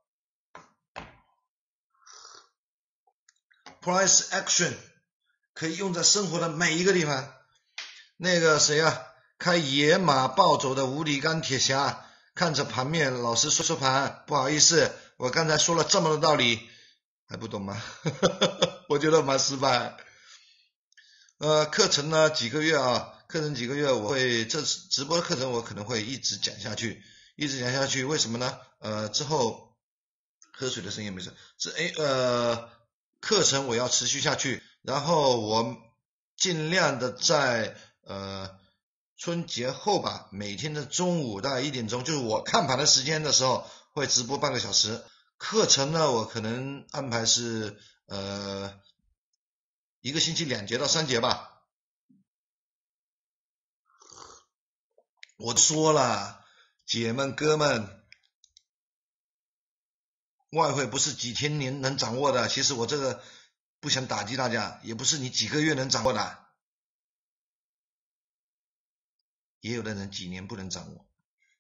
，price action 可以用在生活的每一个地方。那个谁啊，开野马暴走的无敌钢铁侠，看着盘面老是说说盘，不好意思，我刚才说了这么多道理，还不懂吗？我觉得蛮失败。呃，课程呢几个月啊，课程几个月，我会这次直播的课程我可能会一直讲下去，一直讲下去。为什么呢？呃，之后喝水的声音没事。这哎呃，课程我要持续下去，然后我尽量的在呃春节后吧，每天的中午大概一点钟，就是我看盘的时间的时候，会直播半个小时。课程呢，我可能安排是呃一个星期两节到三节吧。我说了，姐们哥们，外汇不是几天年能掌握的。其实我这个不想打击大家，也不是你几个月能掌握的，也有的人几年不能掌握。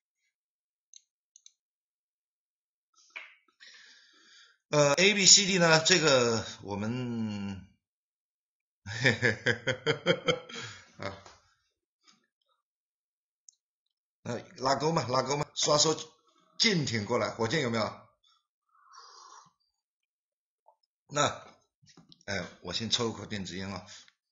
呃 A B C D 呢，这个我们嘿嘿嘿嘿啊，呃拉钩嘛，拉钩嘛，刷手剑挺过来，火箭有没有？那哎，我先抽口电子烟啊。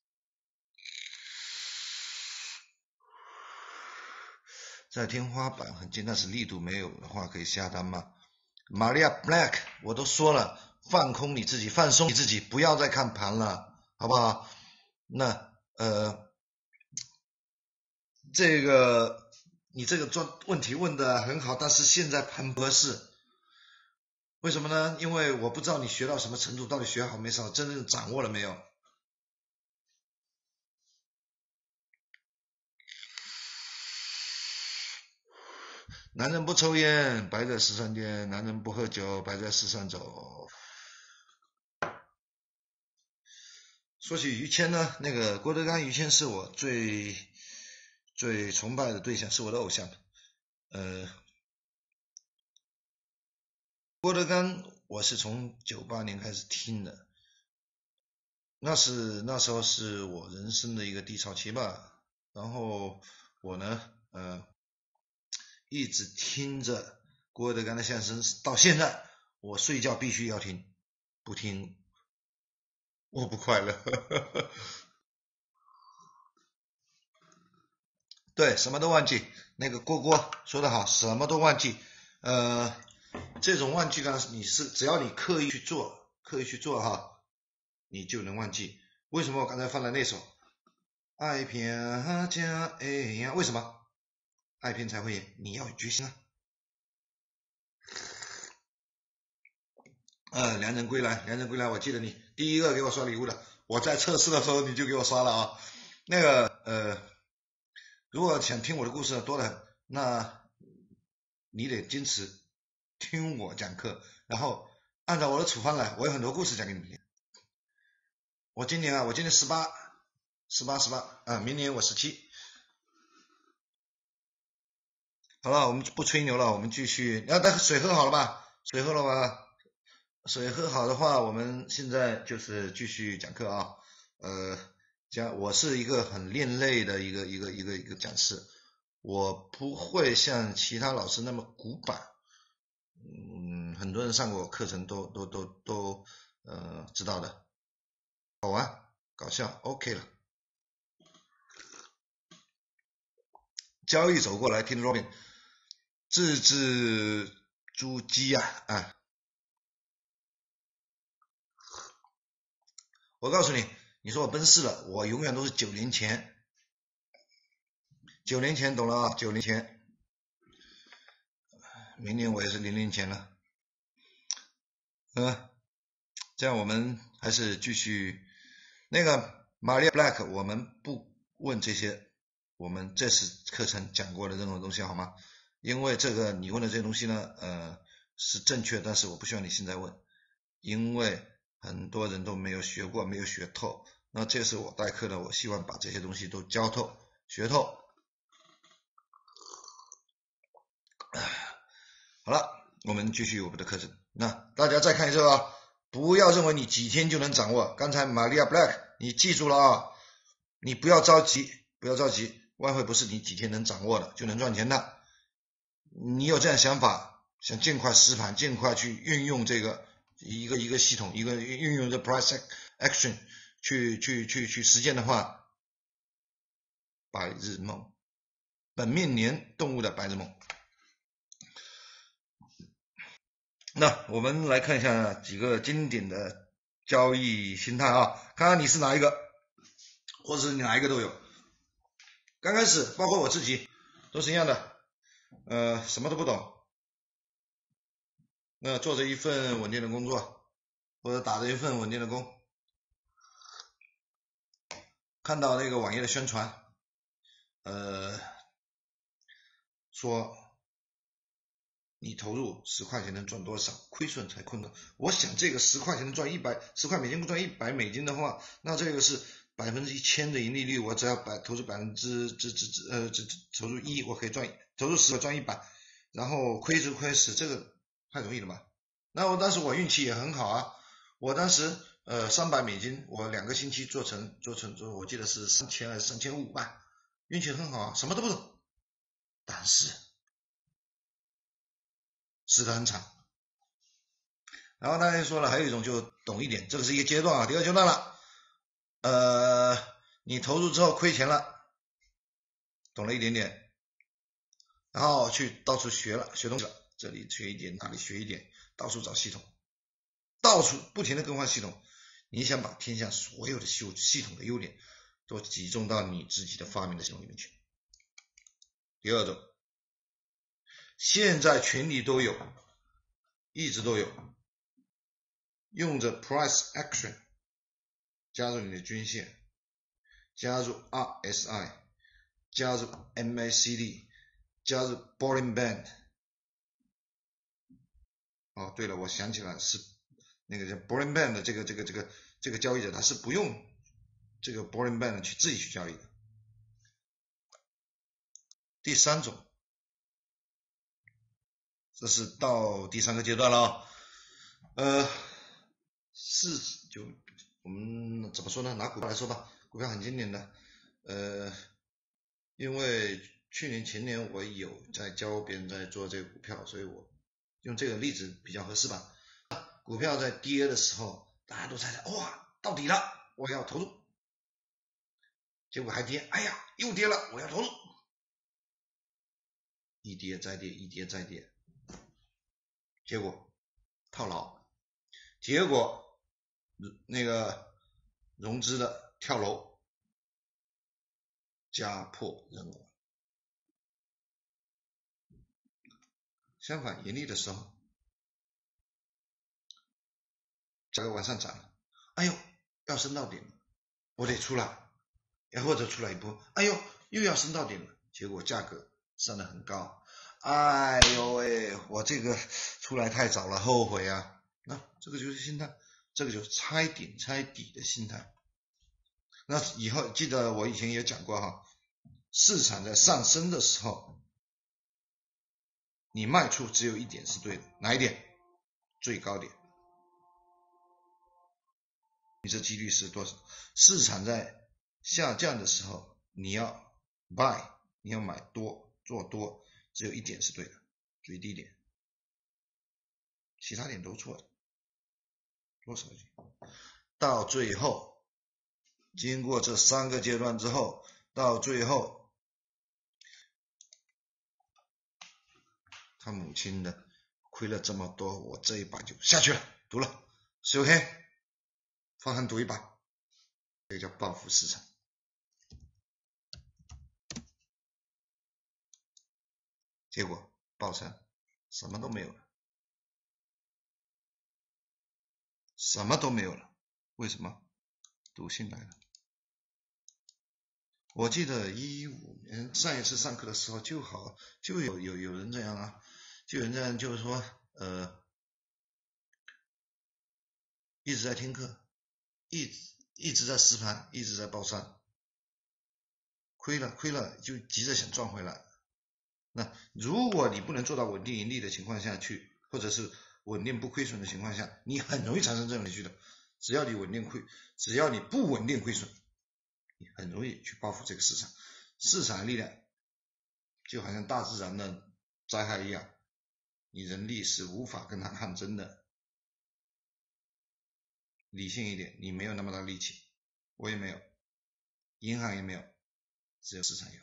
在天花板很近，但是力度没有的话，可以下单吗？ Maria Black， 我都说了，放空你自己，放松你自己，不要再看盘了，好不好？那呃，这个你这个做问题问的很好，但是现在盘不合适，为什么呢？因为我不知道你学到什么程度，到底学好没少，真正掌握了没有？男人不抽烟，白在时尚颠；男人不喝酒，白在时尚走。说起于谦呢，那个郭德纲于谦是我最最崇拜的对象，是我的偶像。呃，郭德纲我是从九八年开始听的，那是那时候是我人生的一个低潮期吧。然后我呢，呃。一直听着郭德纲的相声，到现在我睡觉必须要听，不听我不快乐。对，什么都忘记。那个郭郭说得好，什么都忘记。呃， 这种忘记感你是只要你刻意去做，刻意去做哈，你就能忘记。为什么我刚才放的那首爱偏加哎呀？为什么？爱偏才会赢，你要有决心啊。呃，良人归来，良人归来，我记得你第一个给我刷礼物的，我在测试的时候你就给我刷了啊。那个呃，如果想听我的故事多的很，那你得坚持听我讲课，然后按照我的处方来，我有很多故事讲给你们听。我今年啊，我今年十八，十八十八啊，明年我十七。好了，我们不吹牛了，我们继续。那、啊、水喝好了吧？水喝了吧？水喝好的话，我们现在就是继续讲课啊。呃，讲我是一个很另类的一个一个一个一个讲师，我不会像其他老师那么古板。嗯，很多人上过我课程都都都都呃知道的，好玩搞笑 OK 了。交易走过来听 Robin， 字字珠玑啊啊！我告诉你，你说我奔四了，我永远都是九年前，九年前懂了啊，九年前，明年我也是零年前了，嗯，这样我们还是继续那个 Maria Black， 我们不问这些，我们这次课程讲过的任何东西好吗？因为这个你问的这些东西呢，呃，是正确，但是我不希望你现在问，因为很多人都没有学过，没有学透。那这是我代课的，我希望把这些东西都教透、学透。好了，我们继续我们的课程。那大家再看一次啊，不要认为你几天就能掌握。刚才 Maria Black， 你记住了啊，你不要着急，不要着急，外汇不是你几天能掌握的就能赚钱的。你有这样想法，想尽快实盘，尽快去运用这个一个一个系统，一个运用这 price action 去去去去实践的话，白日梦，本命年动物的白日梦。那我们来看一下几个经典的交易心态啊，看看你是哪一个，或者是你哪一个都有。刚开始包括我自己都是一样的，呃，什么都不懂。那做着一份稳定的工作，或者打着一份稳定的工，看到那个网页的宣传，呃，说你投入十块钱能赚多少，亏损才困难。我想这个十块钱能赚一百，十块美金赚一百美金的话，那这个是百分之一千的盈利率，我只要百投入百分之之之之呃这投入一，我可以赚投入十赚一百，然后亏就亏十，这个太容易了吧？那我当时我运气也很好啊，我当时呃三百美金，我两个星期做成做成做，我记得是三千还是三千五吧，运气很好啊，什么都不懂，但是死得很惨。然后大家说了，还有一种就懂一点，这个是一个阶段啊，第二阶段了，呃，你投入之后亏钱了，懂了一点点，然后去到处学了，学东西了，这里学一点，那里学一点，到处找系统，到处不停的更换系统。你想把天下所有的系系统的优点都集中到你自己的发明的系统里面去。第二种，现在群里都有，一直都有，用着 price action 加入你的均线，加入 R S I， 加入 M A C D， 加入 Bollinger Band。哦，对了，我想起来是那个叫 Bollinger Band 的这个这个这个这个交易者，他是不用这个 Bollinger Band 去自己去交易的。第三种，这是到第三个阶段了，呃，是就我们怎么说呢？拿股票来说吧，股票很经典的，呃，因为去年前年我有在教别人在做这个股票，所以我用这个例子比较合适吧。股票在跌的时候，大家都猜猜，哇，到底了，我要投入，结果还跌，哎呀，又跌了，我要投入，一跌再跌，一跌再跌， 结果套牢，结果那个融资的跳楼，家破人亡。相反，盈利的时候，价格往上涨了，哎呦，要升到顶了，我得出来，然后或者出来一波，哎呦，又要升到顶了，结果价格升得很高，哎呦喂，我这个出来太早了，后悔啊！那这个就是心态，这个就是猜顶猜底的心态。那以后记得我以前也讲过哈，市场在上升的时候，你卖出只有一点是对的，哪一点？最高点。你这几率是多少？市场在下降的时候，你要 buy， 你要买多做多，只有一点是对的，最低点，其他点都错的。多少钱？到最后，经过这三个阶段之后，到最后，他母亲的亏了这么多，我这一把就下去了，赌了，十 OK， 放狠赌一把，这个叫报复市场。结果爆仓，什么都没有了，什么都没有了。为什么？赌性来了。我记得一五年上一次上课的时候，就好就有有有人这样啊，就有人这样，就是说，呃，一直在听课，一直一直在实盘，一直在爆仓，亏了亏了就急着想赚回来。那如果你不能做到稳定盈利的情况下去，或者是稳定不亏损的情况下，你很容易产生这种情绪的。只要你稳定亏，只要你不稳定亏损，你很容易去报复这个市场。市场的力量就好像大自然的灾害一样，你人力是无法跟它抗争的。理性一点，你没有那么大力气，我也没有，银行也没有，只有市场有。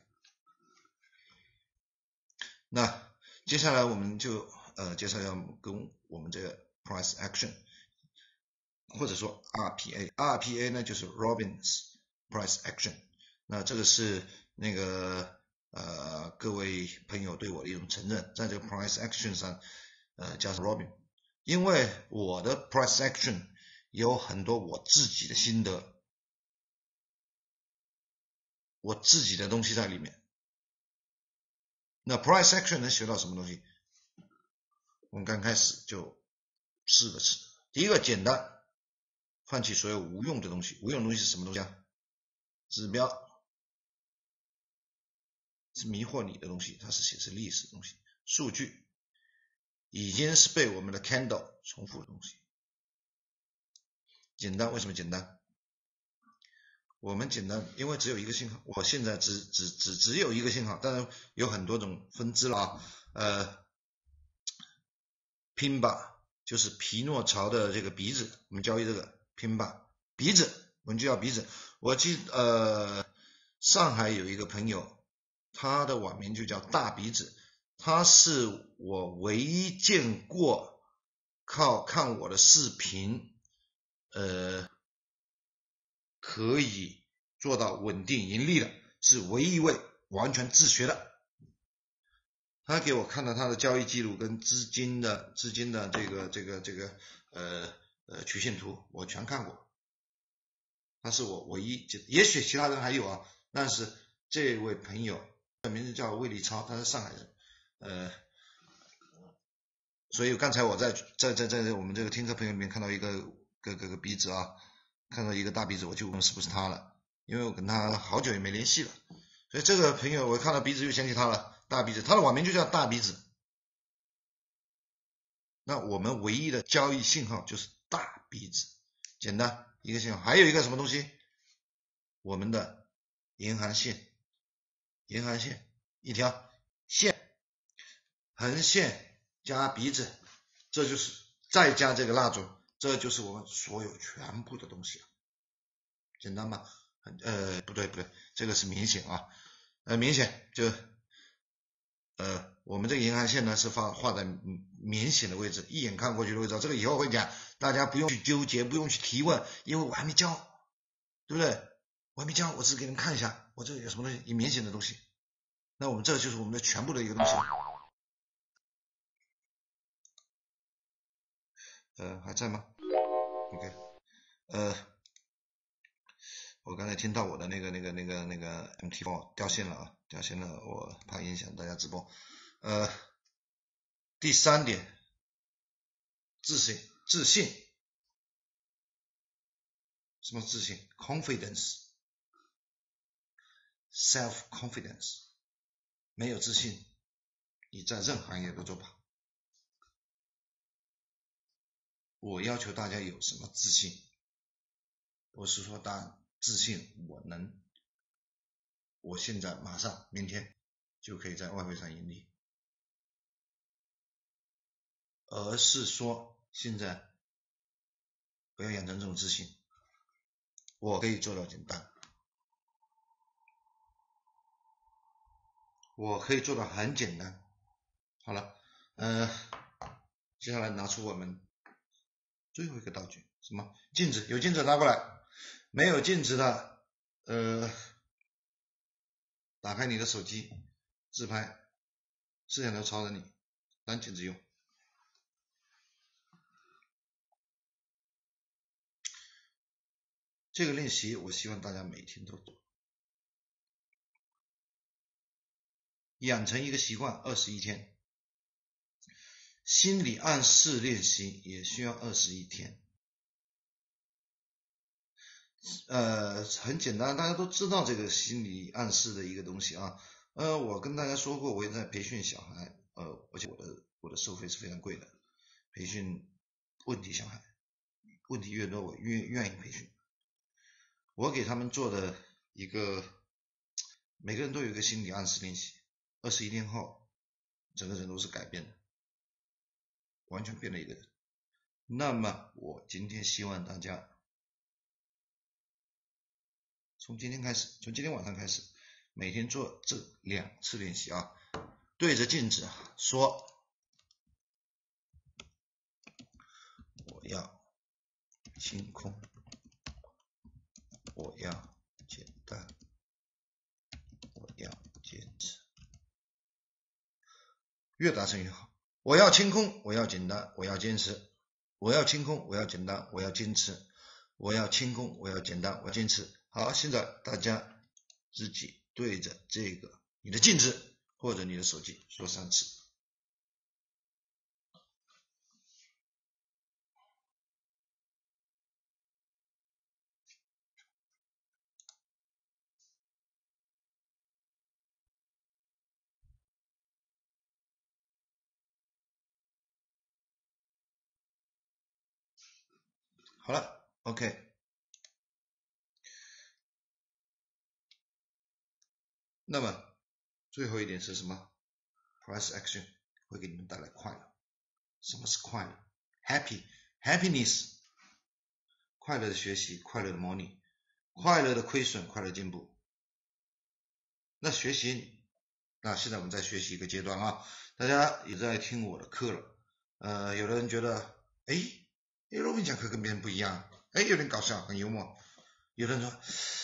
那接下来我们就呃介绍要跟我们这个 price action， 或者说 R P A，R P A 呢就是 Robbins price action。那这个是那个呃各位朋友对我的一种承认，在这个 price action 上呃加上 Robin， 因为我的 price action 有很多我自己的心得，我自己的东西在里面。那 price action 能学到什么东西？我们刚开始就四个词，第一个简单，放弃所有无用的东西。无用的东西是什么东西啊？指标是迷惑你的东西，它是显示历史的东西。数据已经是被我们的 candle 重复的东西。简单，为什么简单？我们简单，因为只有一个信号，我现在只只只只有一个信号，当然有很多种分支了啊。呃，拼吧就是匹诺曹的这个鼻子，我们交易这个拼吧鼻子，我们就叫鼻子。我记呃上海有一个朋友，他的网名就叫大鼻子，他是我唯一见过靠看我的视频呃可以做到稳定盈利的，是唯一一位完全自学的。他给我看了他的交易记录跟资金的资金的这个这个这个呃呃曲线图，我全看过。他是我唯一，也许其他人还有啊，但是这位朋友的名字叫魏立超，他是上海人，呃，所以刚才我在在在在我们这个听课朋友里面看到一个个个个鼻子啊，看到一个大鼻子，我就问是不是他了，因为我跟他好久也没联系了，所以这个朋友我看到鼻子就想起他了，大鼻子，他的网名就叫大鼻子。那我们唯一的交易信号就是大鼻子，简单一个信号。还有一个什么东西？我们的银行线，银行线一条线，横线加鼻子，这就是再加这个蜡烛，这就是我们所有全部的东西了。简单吧？呃，不对不对，这个是明显啊，呃，明显就呃我们这个银行线呢是画画在明显的位置，一眼看过去都会知道。这个以后会讲，大家不用去纠结，不用去提问，因为我还没教，对不对？我还没教，我只是给你们看一下，我这有什么东西，有明显的东西。那我们这就是我们的全部的一个东西。呃，还在吗 ？OK， 呃，我刚才听到我的那个那个那个那个 M T 四 掉线了啊，掉线了，我怕影响大家直播。呃，第三点，自信，自信，什么自信 ？Confidence，self confidence， 没有自信，你在任何行业都做不好。我要求大家有什么自信？我是说，大家自信，我能，我现在马上明天就可以在外汇上盈利，而是说现在不要养成这种自信，我可以做到简单，我可以做到很简单。好了，呃，接下来拿出我们最后一个道具，什么？镜子，有镜子拿过来，没有镜子的，呃，打开你的手机自拍，摄像头朝着你，当镜子用。这个练习我希望大家每天都做，养成一个习惯二十一天，心理暗示练习也需要二十一天。呃，很简单，大家都知道这个心理暗示的一个东西啊。呃，我跟大家说过，我也在培训小孩，呃，而且我的我的收费是非常贵的，培训问题小孩，问题越多我越愿意培训。我给他们做的一个，每个人都有一个心理暗示练习，二十一天后，整个人都是改变的，完全变了一个人。那么我今天希望大家从今天开始，从今天晚上开始，每天做这两次练习啊，对着镜子说，我要清空，我要简单，我要坚持，越大声越好。我要清空，我要简单，我要坚持。我要清空，我要简单，我要坚持。我要清空，我要简单，我要坚持。好，现在大家自己对着这个你的镜子或者你的手机说三次。好了 ，OK。那么最后一点是什么 ？Press action 会给你们带来快乐。什么是快乐 ？Happy happiness， 快乐的学习，快乐的模拟，快乐的亏损，快乐进步。那学习，那现在我们在学习一个阶段啊，大家也在听我的课了。呃，有的人觉得，哎，哎，罗宾讲课跟别人不一样，哎，有点搞笑，很幽默。有的人说，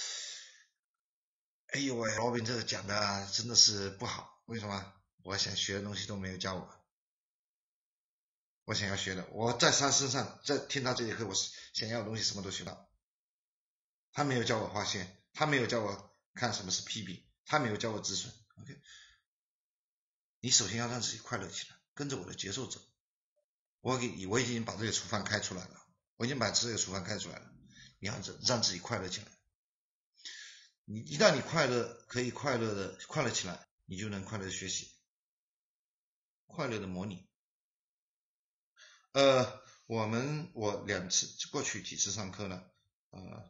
哎呦喂，罗宾这个讲的真的是不好，为什么？我想学的东西都没有教我，我想要学的，我在他身上，在听他这节课，我想要的东西什么都学到。他没有教我划线，他没有教我看什么是 P B， 他没有教我止损。OK， 你首先要让自己快乐起来，跟着我的节奏走。我给我已经把这个处方开出来了，我已经把这个处方开出来了。你要让自己快乐起来。你一旦你快乐，可以快乐的快乐起来，你就能快乐的学习，快乐的模拟。呃，我们我两次过去几次上课呢，呃，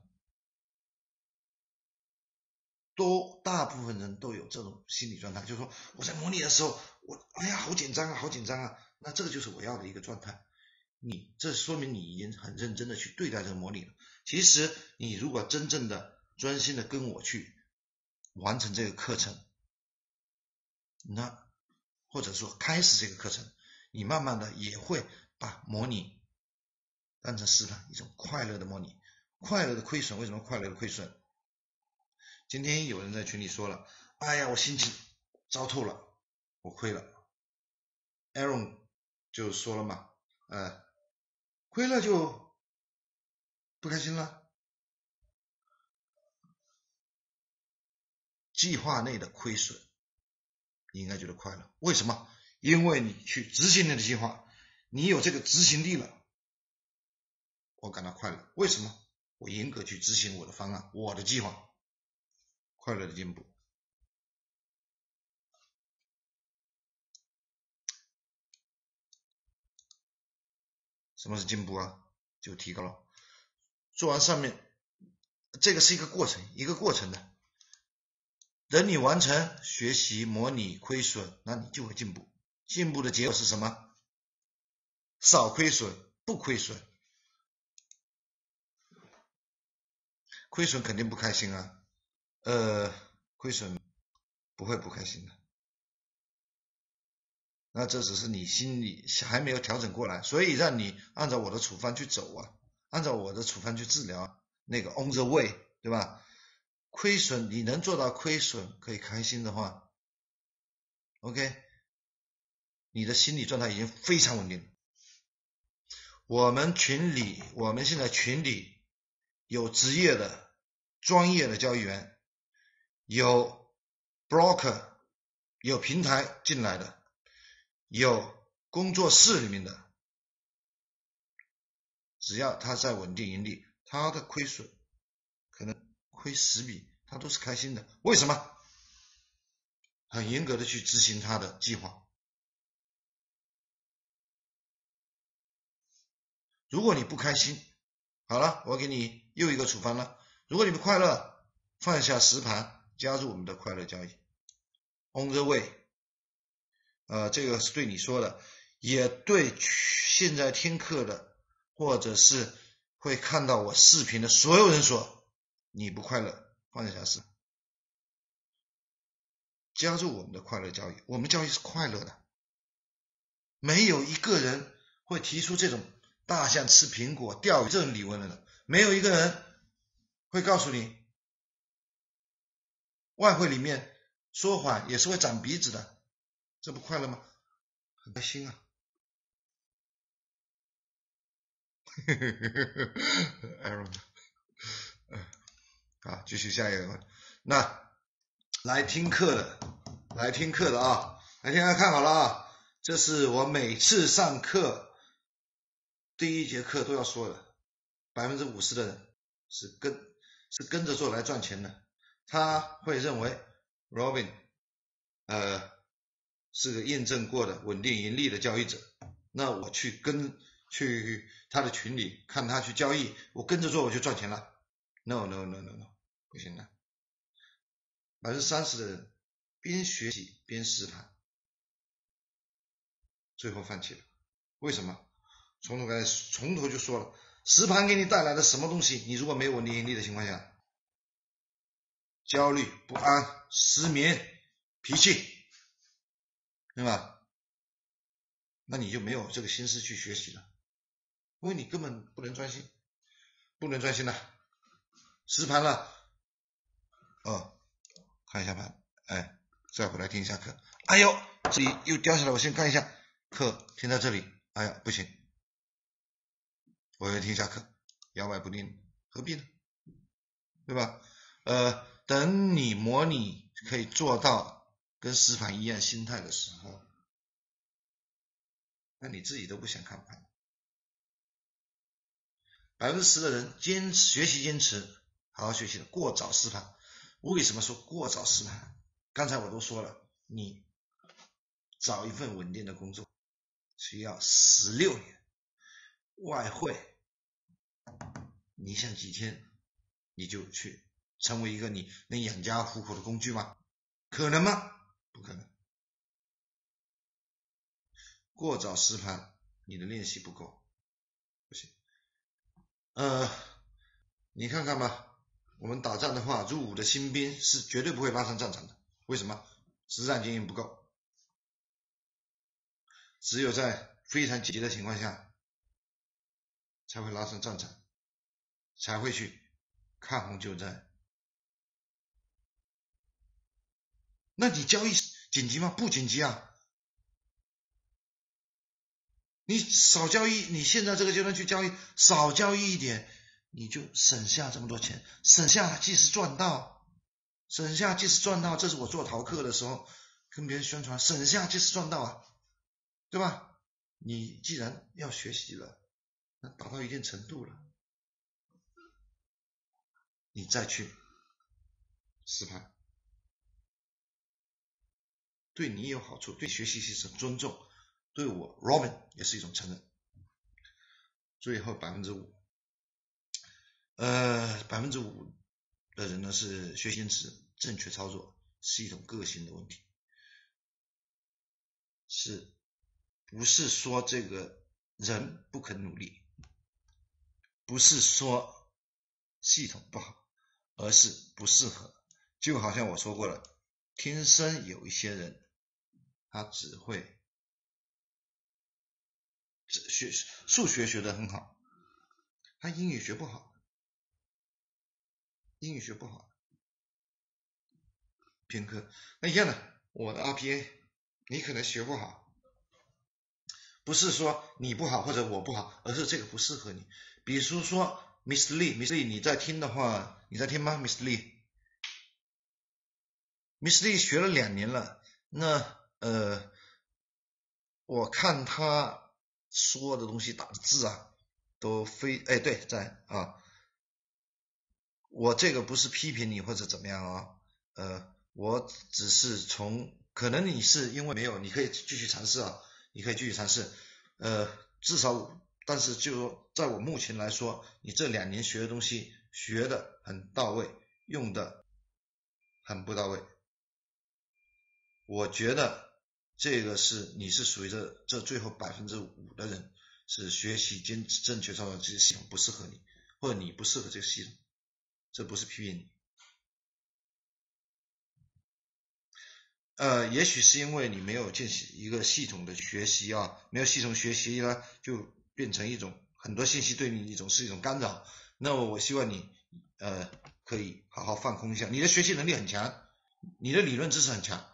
都大部分人都有这种心理状态，就是说我在模拟的时候，我哎呀好紧张啊，好紧张啊，那这个就是我要的一个状态。你这说明你已经很认真的去对待这个模拟了。其实你如果真正的专心的跟我去完成这个课程，那或者说开始这个课程，你慢慢的也会把模拟当成实盘，一种快乐的模拟。快乐的亏损，为什么快乐的亏损？今天有人在群里说了，哎呀，我心情糟透了，我亏了。Aaron 就说了嘛，呃，亏了就不开心了。计划内的亏损，你应该觉得快乐。为什么？因为你去执行你的计划，你有这个执行力了，我感到快乐。为什么？我严格去执行我的方案，我的计划，快乐的进步。什么是进步啊？就提高了。做完上面，这个是一个过程，一个过程的。等你完成学习、模拟、亏损，那你就会进步。进步的结果是什么？少亏损，不亏损。亏损肯定不开心啊，呃，亏损不会不开心的。那这只是你心里还没有调整过来，所以让你按照我的处方去走啊，按照我的处方去治疗，那个 on the way， 对吧？亏损你能做到亏损可以开心的话 ，OK， 你的心理状态已经非常稳定了。我们群里，我们现在群里有职业的、专业的交易员，有 broker， 有平台进来的，有工作室里面的，只要他在稳定盈利，他的亏损可能亏十笔，他都是开心的。为什么？很严格的去执行他的计划。如果你不开心，好了，我给你又一个处方了。如果你不快乐，放下实盘，加入我们的快乐交易 on the way。呃，这个是对你说的，也对现在听课的或者是会看到我视频的所有人说，你不快乐，放下实盘，加入我们的快乐交易。我们交易是快乐的，没有一个人会提出这种大象吃苹果钓鱼这种理论的，没有一个人会告诉你外汇里面说谎也是会长鼻子的，这不快乐吗？很开心啊。Aaron， 啊，继续下一个。那来听课的，来听课的啊，来听看看好了啊，这是我每次上课第一节课都要说的， 百分之五十 的人是跟是跟着做来赚钱的，他会认为 Robin 呃是个验证过的稳定盈利的交易者，那我去跟去他的群里看他去交易，我跟着做我就赚钱了。 No no no no no 不行的。 百分之三十 的人边学习边实盘，最后放弃了。为什么？从头开始，从头就说了，实盘给你带来的什么东西？你如果没有稳定盈利的情况下，焦虑、不安、失眠、脾气，对吧？那你就没有这个心思去学习了，因为你根本不能专心，不能专心的。实盘了，哦，看一下盘，哎，再回来听一下课。哎呦，这里又掉下来，我先看一下课，听到这里，哎呀，不行，我要听一下课，摇摆不定，何必呢？对吧？呃，等你模拟可以做到跟实盘一样心态的时候，那你自己都不想看盘。百分之十的人坚持学习，坚持好好学习的，过早实盘。为什么说过早实盘？刚才我都说了，你找一份稳定的工作需要十六年，外汇你想几天你就去成为一个你能养家糊口的工具吗？可能吗？不可能。过早实盘，你的练习不够，不行。呃，你看看吧，我们打仗的话，入伍的新兵是绝对不会拉上战场的。为什么？实战经验不够。 只有在非常紧急的情况下才会拉上战场，才会去看红救灾。那你交易紧急吗？不紧急啊。你少交易，你现在这个阶段去交易，少交易一点，你就省下这么多钱，省下即是赚到，省下即是赚到。这是我做淘课的时候跟别人宣传，省下即是赚到啊，对吧？你既然要学习了，那达到一定程度了，你再去实盘，对你有好处，对学习是一种尊重，对我 Robin 也是一种承认。最后百分之五，呃，百分之五的人呢是学习坚持，正确操作是一种个性的问题，是不是说这个人不肯努力，不是说系统不好，而是不适合。就好像我说过了，天生有一些人他只会学数学学得很好，他英语学不好，英语学不好，偏科。那一样的，我的 R P A 你可能学不好，不是说你不好或者我不好，而是这个不适合你。比如说 Miss Lee，Miss Lee 你在听的话，你在听吗 ？Miss Lee，Miss Lee 学了两年了，那呃，我看他说的东西打的字啊，都非哎对在啊，我这个不是批评你或者怎么样啊，呃，我只是从可能你是因为没有，你可以继续尝试啊，你可以继续尝试，呃，至少但是就在我目前来说，你这两年学的东西学的很到位，用的很不到位。我觉得这个是你是属于这这最后百分之五的人，是学习坚持正确操作这个系统不适合你，或者你不适合这个系统，这不是批评你。呃，也许是因为你没有进行一个系统的学习啊，没有系统学习呢，就变成一种很多信息对你一种是一种干扰。那么我希望你呃可以好好放空一下，你的学习能力很强，你的理论知识很强。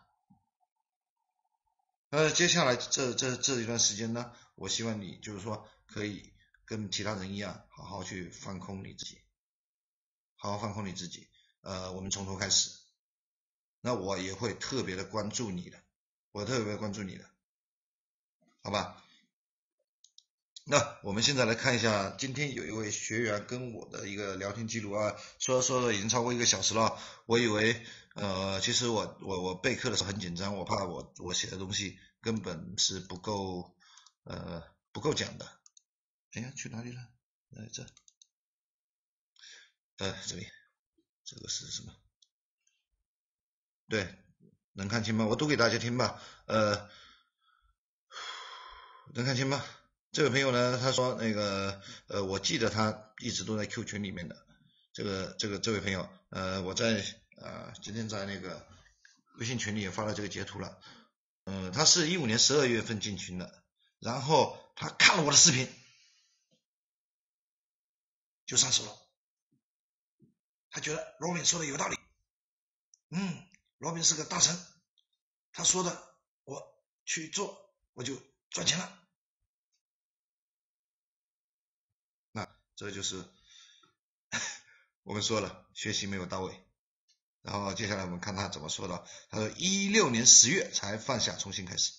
呃，接下来这这这一段时间呢，我希望你就是说可以跟其他人一样，好好去放空你自己，好好放空你自己。呃，我们从头开始。那我也会特别的关注你的，我特别关注你的，好吧？那我们现在来看一下，今天有一位学员跟我的一个聊天记录啊，说说的已经超过一个小时了。我以为，呃，其实我我我备课的时候很紧张，我怕我我写的东西根本是不够，呃，不够讲的。哎呀，去哪里了？在这，呃，这里，这个是什么？对，能看清吗？我读给大家听吧。呃，能看清吗？这位朋友呢，他说那个呃，我记得他一直都在 Q 群里面的。这个这个这位朋友，呃，我在呃今天在那个微信群里也发了这个截图了。嗯、呃，他是一五年十二月份进群的，然后他看了我的视频就上手了，他觉得 Robin 说的有道理，嗯 ，Robin 是个大神，他说的我去做，我就赚钱了。那这就是我们说了，学习没有到位。然后接下来我们看他怎么说的。他说一六年十月才放下，重新开始。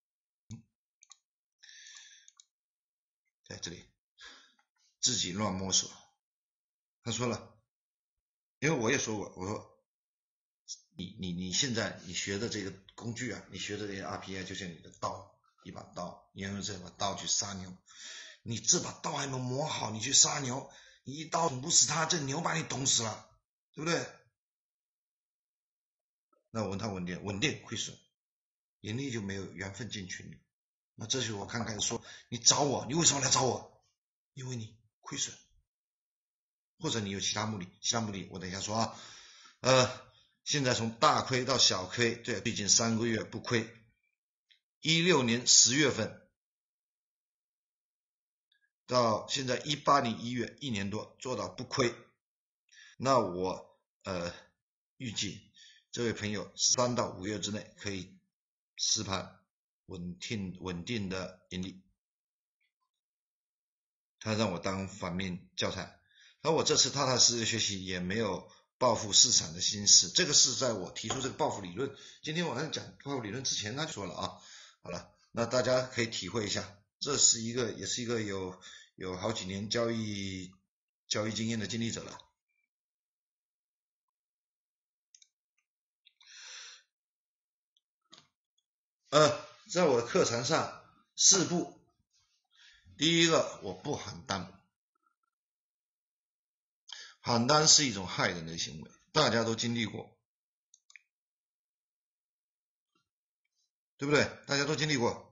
在这里自己乱摸索。他说了，因为我也说过，我说你你你现在你学的这个工具啊，你学的这些 R P A 就像你的刀，一把刀，你要用这把刀去杀牛，你这把刀还没磨好，你去杀牛，你一刀捅不死他，这牛把你捅死了，对不对？那我问他稳定，稳定亏损，盈利就没有缘分进群里。那这时候我看看说，你找我，你为什么来找我？因为你亏损，或者你有其他目的，其他目的我等一下说啊。呃，现在从大亏到小亏，对，最近三个月不亏， 一六年十月份到现在一八年一月，一年多做到不亏。那我呃预计这位朋友三到五个月之内可以实盘稳定稳定的盈利。他让我当反面教材，而我这次踏踏实实学习，也没有报复市场的心思。这个是在我提出这个报复理论，今天晚上讲报复理论之前他就说了啊。好了，那大家可以体会一下，这是一个也是一个有有好几年交易交易经验的经历者了。呃，在我的课程上四步，第一个我不喊单，喊单是一种害人的行为，大家都经历过，对不对？大家都经历过。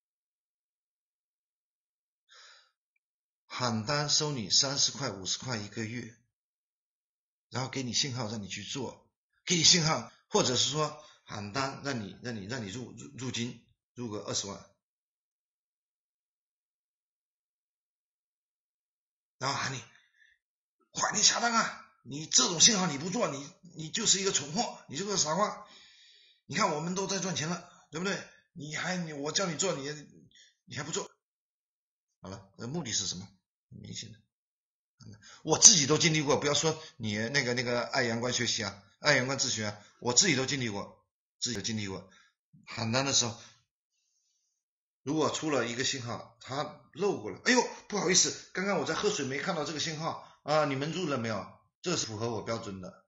喊单收你三十块五十块一个月，然后给你信号让你去做，给你信号，或者是说喊单让你让你让你入入入金入个二十万，然后喊你快点下单啊！你这种信号你不做，你你就是一个蠢货，你就是个傻瓜。你看我们都在赚钱了，对不对？你还你我叫你做，你你还不做。好了，那目的是什么？很明显的，我自己都经历过，不要说你那个那个爱阳光学习啊，爱阳光自学啊，我自己都经历过，自己都经历过。喊单的时候，如果出了一个信号，它漏过了，哎呦，不好意思，刚刚我在喝水没看到这个信号啊，你们入了没有？这是符合我标准的。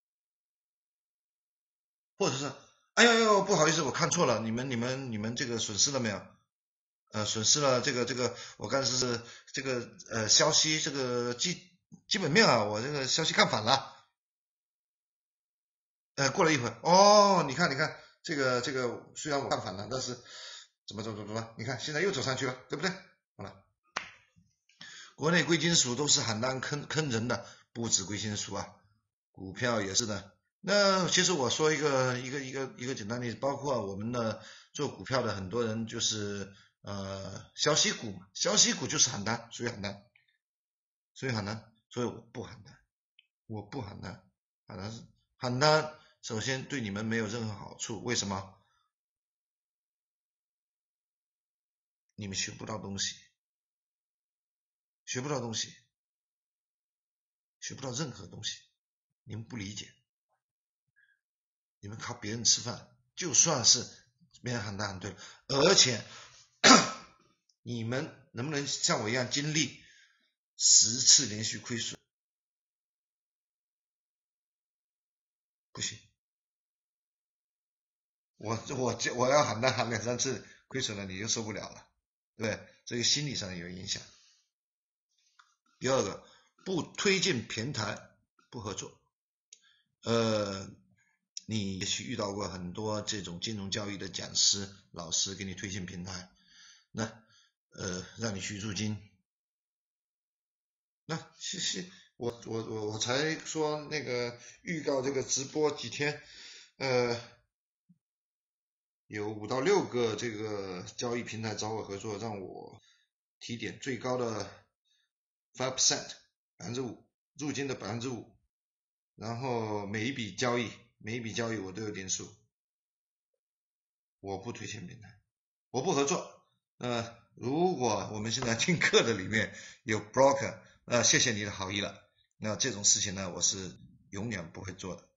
或者是，哎呦呦，不好意思，我看错了，你们你们你们这个损失了没有？呃，损失了这个这个，我刚才是这个呃消息这个基基本面啊，我这个消息看反了。呃，过了一会儿，哦，你看你看，这个这个虽然我看反了，但是怎么怎么怎么怎么，你看现在又走上去了，对不对？好了，国内贵金属都是喊单坑坑人的，不止贵金属啊，股票也是的。那其实我说一个一个一个一个简单例子，包括我们的做股票的很多人就是呃消息股嘛，消息股就是喊单，属于喊单，属于喊单，所以我不喊单，我不喊单，喊单是喊单，首先对你们没有任何好处，为什么？你们学不到东西，学不到东西，学不到任何东西，你们不理解，你们靠别人吃饭，就算是别人喊单喊对了，而且你们能不能像我一样经历十次连续亏损？不行，我我我要喊单喊两三次亏损了，你就受不了了，对不对？这个心理上有影响。第二个，不推荐平台，不合作。呃，你也许遇到过很多这种金融教育的讲师、老师给你推荐平台，那呃让你去入金。那谢谢，我我我我才说那个预告这个直播几天，呃，有五到六个这个交易平台找我合作，让我提点最高的 five percent 百分之五入金的百分之五，然后每一笔交易每一笔交易我都有点数。我不推荐平台，我不合作。呃，如果我们现在听课的里面有 broker， 呃，谢谢你的好意了。那这种事情呢，我是永远不会做的。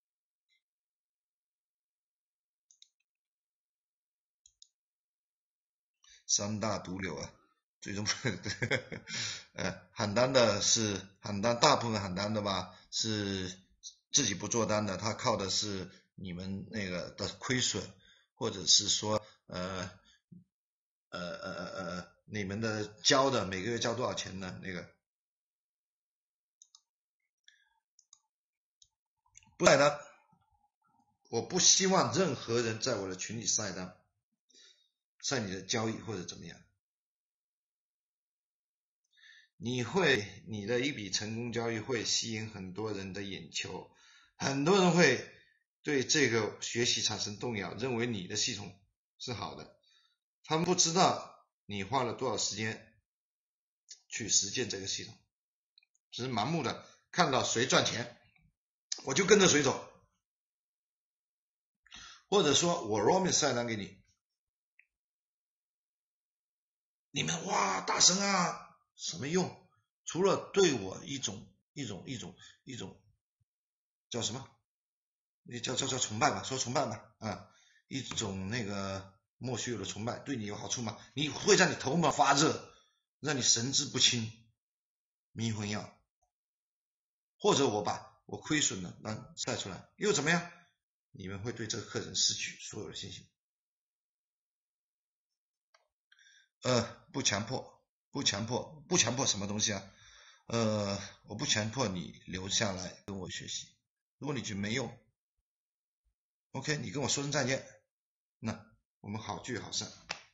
三大毒瘤啊，最终呃喊单的是喊单，大部分喊单的吧是自己不做单的，他靠的是你们那个的亏损，或者是说呃呃呃呃呃你们的交的每个月交多少钱呢？那个不晒单，我不希望任何人在我的群里晒单，晒你的交易或者怎么样。你会你的一笔成功交易会吸引很多人的眼球，很多人会对这个学习产生动摇，认为你的系统是好的， 他们不知道你花了多少时间去实践这个系统，只是盲目的看到谁赚钱，我就跟着谁走，或者说我 Roman 晒单给你，你们哇大神啊，什么用？除了对我一种一种一种一种叫什么？你叫叫叫崇拜吧，说崇拜吧啊，一种那个莫须有的崇拜，对你有好处吗？你会让你头脑发热，让你神志不清，迷魂药，或者我把我亏损的让晒出来，又怎么样？你们会对这个课程失去所有的信心。呃，不强迫，不强迫，不强迫什么东西啊？呃，我不强迫你留下来跟我学习。如果你觉得没用 ，OK， 你跟我说声再见，那我们好聚好散。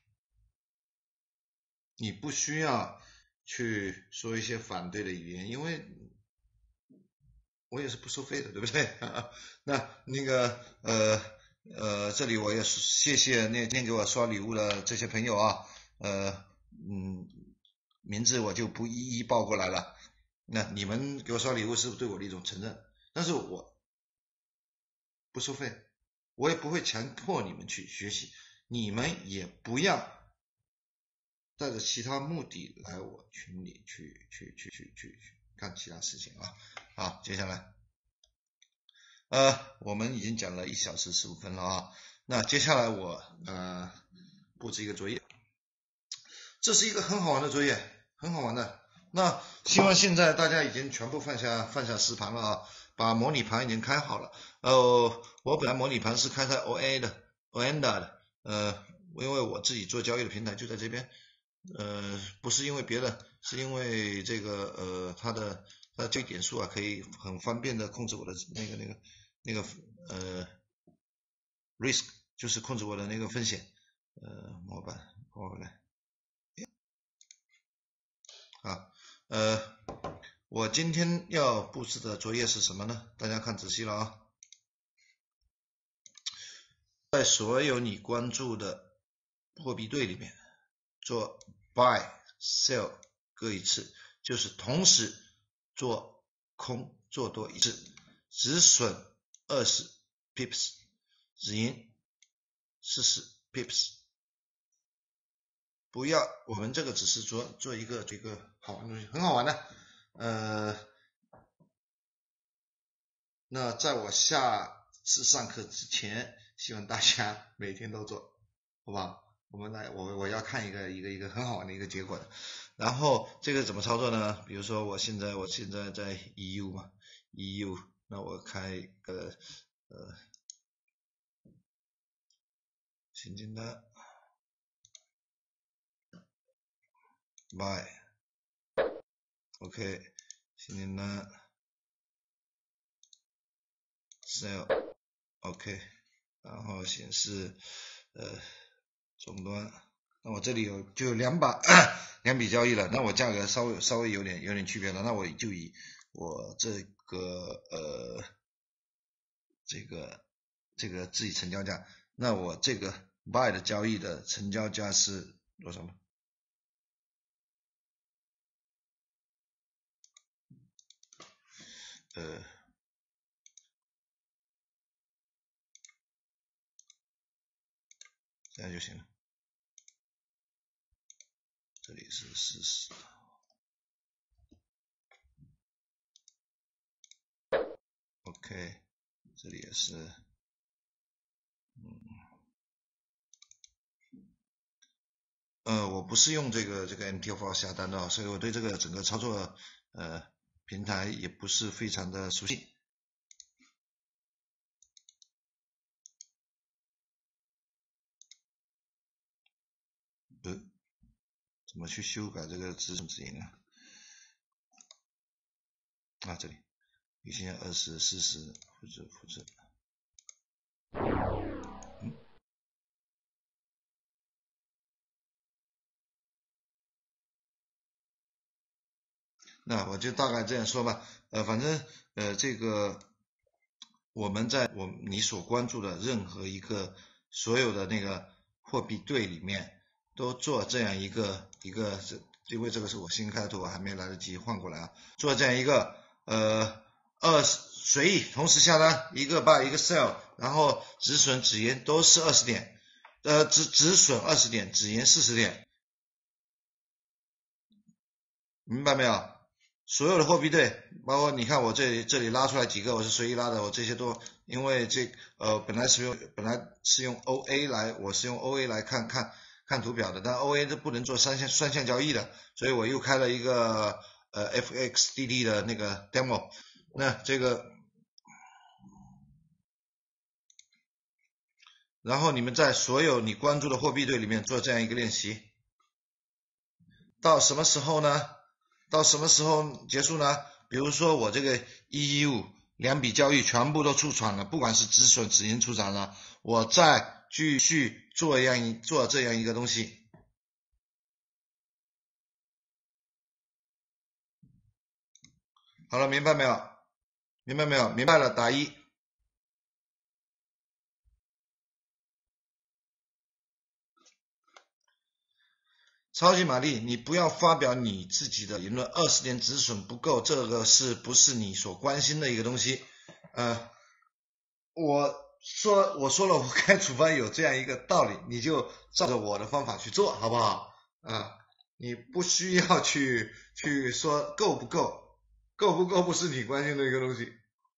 你不需要去说一些反对的语言，因为我也是不收费的，对不对？那那个呃呃，这里我也谢谢那天给我刷礼物的这些朋友啊，呃嗯，名字我就不一一报过来了。那你们给我刷礼物是对我的一种承认，但是我不收费，我也不会强迫你们去学习，你们也不要带着其他目的来我群里去去去去去去干其他事情啊。好，接下来，呃，我们已经讲了一小时十五分了啊。那接下来我呃布置一个作业，这是一个很好玩的作业，很好玩的。那希望现在大家已经全部放下放下实盘了啊，把模拟盘已经开好了。呃，我本来模拟盘是开在 O A 的 Oanda 的，呃，因为我自己做交易的平台就在这边。呃，不是因为别的，是因为这个呃，它的它的交易点数啊，可以很方便的控制我的那个那个那个呃 risk， 就是控制我的那个风险。呃，模板过来，好，呃，我今天要布置的作业是什么呢？大家看仔细了啊，在所有你关注的货币对里面做 buy、sell 各一次，就是同时做空做多一次，止损二十 pips， 止盈四十 pips。不要，我们这个只是做做一个这个好玩的东西，很好玩的。呃，那在我下次上课之前，希望大家每天都做，好吧？我们来，我我要看一个一个一个很好玩的一个结果的。然后这个怎么操作呢？比如说我现在我现在在 E U 嘛 ，E U， 那我开一个呃新订单 ，buy，OK， 新订单 ，sell，OK， 然后显示呃终端。那我这里有就有两把两笔交易了，那我价格稍微稍微有点有点区别了，那我就以我这个呃这个这个自己成交价，那我这个 buy 的交易的成交价是多少呢？呃这样就行了，这里是四十。OK， 这里也是，嗯，呃，我不是用这个这个 M T F 下单的，所以我对这个整个操作呃平台也不是非常的熟悉。呃，怎么去修改这个止损止盈啊？啊，这里预先二十、四十，复制复制。嗯，那我就大概这样说吧。呃，反正呃这个我们在我你所关注的任何一个所有的那个货币对里面， 都做这样一个一个是，因为这个是我新开的图，我还没来得及换过来啊，做这样一个呃二十随意同时下单一个 buy 一个 sell， 然后止损止盈都是二十点，呃止止损二十点，止盈四十点，明白没有？所有的货币对，包括你看我这里这里拉出来几个，我是随意拉的，我这些都因为这呃本来是用本来是用 O A 来，我是用 O A 来看看看图表的，但 O A 都不能做双向双向交易的，所以我又开了一个呃 F X D D 的那个 demo， 那这个，然后你们在所有你关注的货币对里面做这样一个练习，到什么时候呢？到什么时候结束呢？比如说我这个一一五两笔交易全部都出场了，不管是止损止盈出场了，我再继续做样一做这样一个东西。好了，明白没有？明白没有？明白了打一。超级玛丽，你不要发表你自己的言论，二十点止损不够，这个是不是你所关心的一个东西？呃，我说我说了，我开处方有这样一个道理，你就照着我的方法去做，好不好？啊，你不需要去去说够不够，够不够不是你关心的一个东西。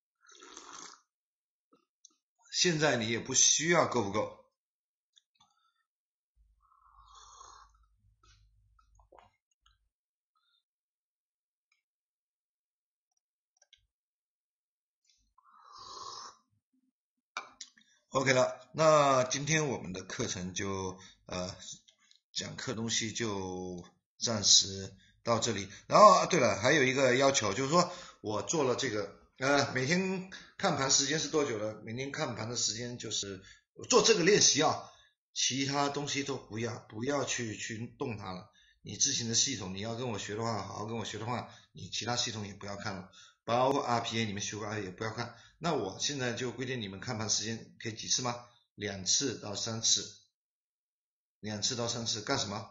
现在你也不需要够不够。OK 了，那今天我们的课程就呃讲课东西就暂时到这里。然后啊，对了，还有一个要求就是说，我做了这个呃每天看盘时间是多久呢？每天看盘的时间就是做这个练习啊，其他东西都不要不要去去动它了。你之前的系统你要跟我学的话，好好跟我学的话，你其他系统也不要看了，包括 R P A 你们学过 R P A 也不要看。那我现在就规定你们看盘时间可以几次吗？两次到三次，两次到三次干什么？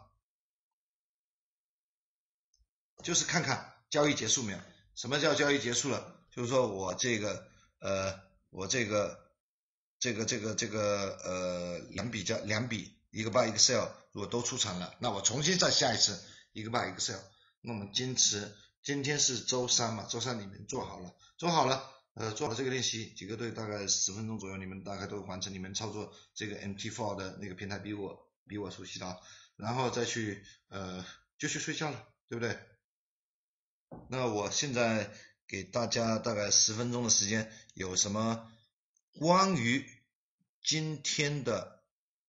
就是看看交易结束没有。什么叫交易结束了？就是说我这个呃，我这个这个这个这个呃两笔交两笔一个 buy 一个 sell， 如果都出场了，那我重新再下一次一个 buy 一个 sell。那么坚持，今天是周三嘛，周三你们做好了，做好了。呃，做好这个练习，几个队大概十分钟左右，你们大概都完成。你们操作这个 M T 四 的那个平台比我比我熟悉的啊，然后再去呃就去睡觉了，对不对？那我现在给大家大概十分钟的时间，有什么关于今天的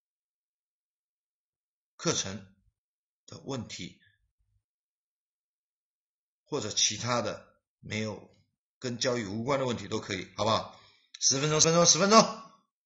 课程的问题，或者其他的没有跟交易无关的问题都可以，好不好？十分钟，十分钟，十分钟。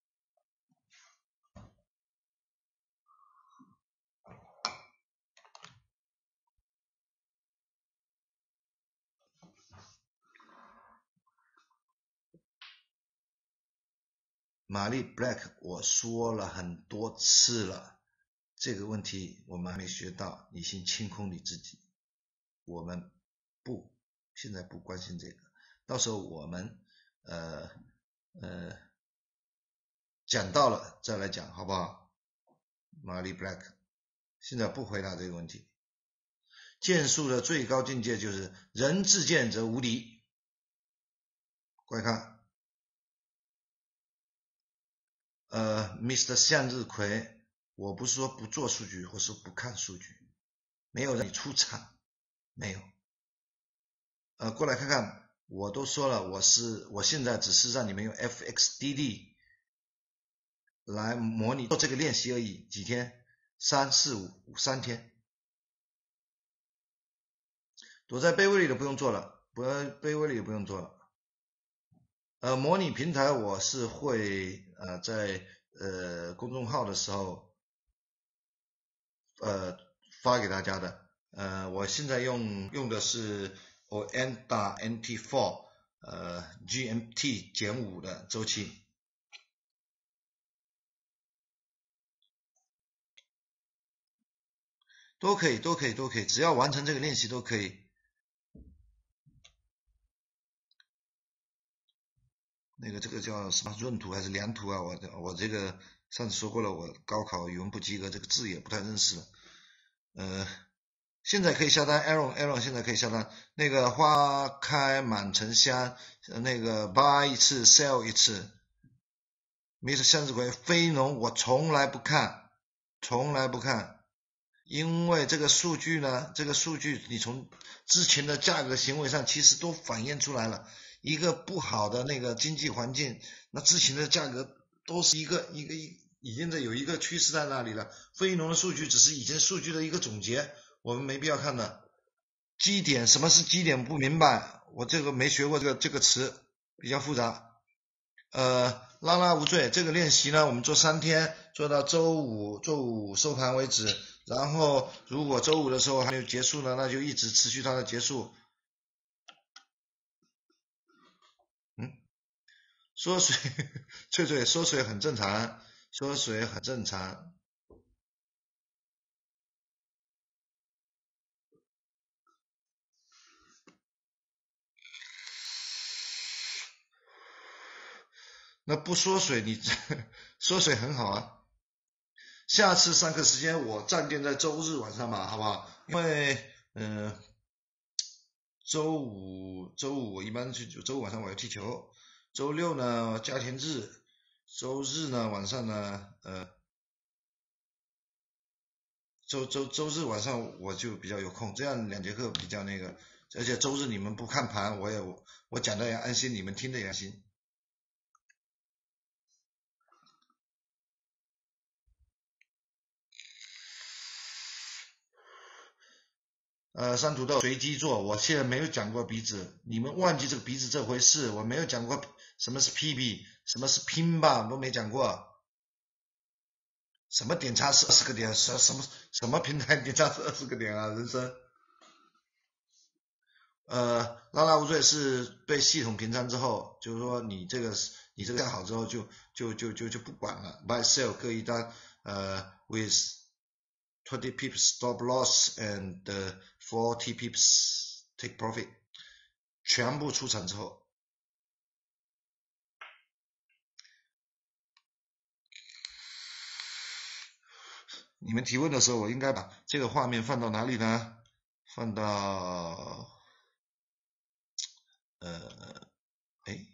玛丽 Black， 我说了很多次了，这个问题我们还没学到，你先清空你自己。我们不，现在不关心这个，到时候我们呃呃讲到了再来讲，好不好？玛丽 Black， 现在不回答这个问题。剑术的最高境界就是人自见则无敌。快看。呃 ，Mister 向日葵，我不是说不做数据，或是不看数据，没有让你出场，没有。呃，过来看看，我都说了，我是我现在只是让你们用 F X D D 来模拟做这个练习而已，几天？三四五三天。躲在被窝里的不用做了，不被窝里也不用做了。呃，模拟平台我是会呃在呃公众号的时候呃发给大家的。呃，我现在用用的是 O N 打 N T 四 呃 G M T 减五的周期。 都可以，都可以，都可以，只要完成这个练习都可以。那个这个叫什么闰图还是良图啊？我我这个上次说过了，我高考语文不及格，这个字也不太认识了。呃，现在可以下单 ，Aaron Aaron 现在可以下单。那个花开满城香，那个 buy 一次 sell 一次。mister 向日葵非农我从来不看，从来不看，因为这个数据呢，这个数据你从之前的价格行为上其实都反映出来了。一个不好的那个经济环境，那之前的价格都是一个一个一已经在有一个趋势在那里了。非农的数据只是以前数据的一个总结，我们没必要看的。基点，什么是基点不明白，我这个没学过这个这个词，比较复杂。呃，拉拉无罪这个练习呢，我们做三天，做到周五周五收盘为止。然后如果周五的时候还没有结束呢，那就一直持续它的结束。嗯，缩水，翠翠缩水很正常，缩水很正常。那不缩水，你缩水很好啊。下次上课时间我暂定在周日晚上吧，好不好？因为嗯、呃，周五周五我一般去，周五晚上我要踢球，周六呢家庭日，周日呢晚上呢呃，周周周日晚上我就比较有空，这样两节课比较那个，而且周日你们不看盘，我也我讲的也安心，你们听的也安心。呃，山土豆随机做，我现在没有讲过鼻子，你们忘记这个鼻子这回事，我没有讲过什么是 P B， 什么是拼吧，都没讲过。什么点差是二十个点，什什么什么平台点差是二十个点啊，人生。呃，拉拉无罪是被系统平仓之后，就是说你这个你这个干好之后就就就就就不管了 ，buy sell 各一单，呃 with twenty pips stop loss and forty pips take profit， 全部出场之后，你们提问的时候，我应该把这个画面放到哪里呢？放到呃，哎，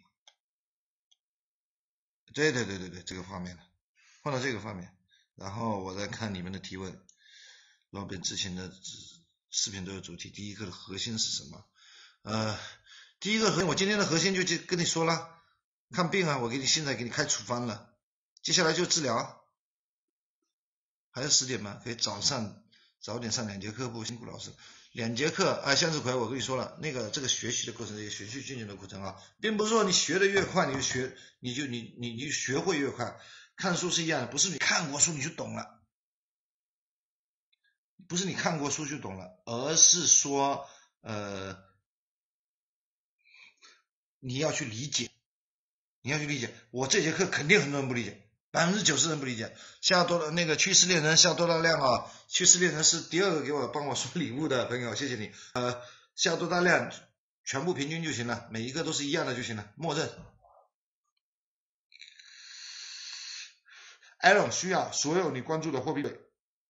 对对对对对，这个画面了，放到这个画面，然后我再看你们的提问。老边之前的视频都有主题，第一个的核心是什么？呃，第一个核心，我今天的核心就跟你说了，看病啊，我给你现在给你开处方了，接下来就治疗。还是十点吗？可以早上早点上两节课不？辛苦老师。两节课啊，向日葵，我跟你说了，那个这个学习的过程，这个循序渐进的过程啊，并不是说你学的越快，你就学，你就你你你学会越快。看书是一样的，不是你看过书你就懂了。不是你看过书就懂了，而是说，呃，你要去理解，你要去理解。我这节课肯定很多人不理解，百分之九十人不理解。下多那个趋势猎人下多大量啊？趋势猎人是第二个给我帮我送礼物的朋友，谢谢你。呃，下多大量，全部平均就行了，每一个都是一样的就行了，默认。Aaron 需要所有你关注的货币对。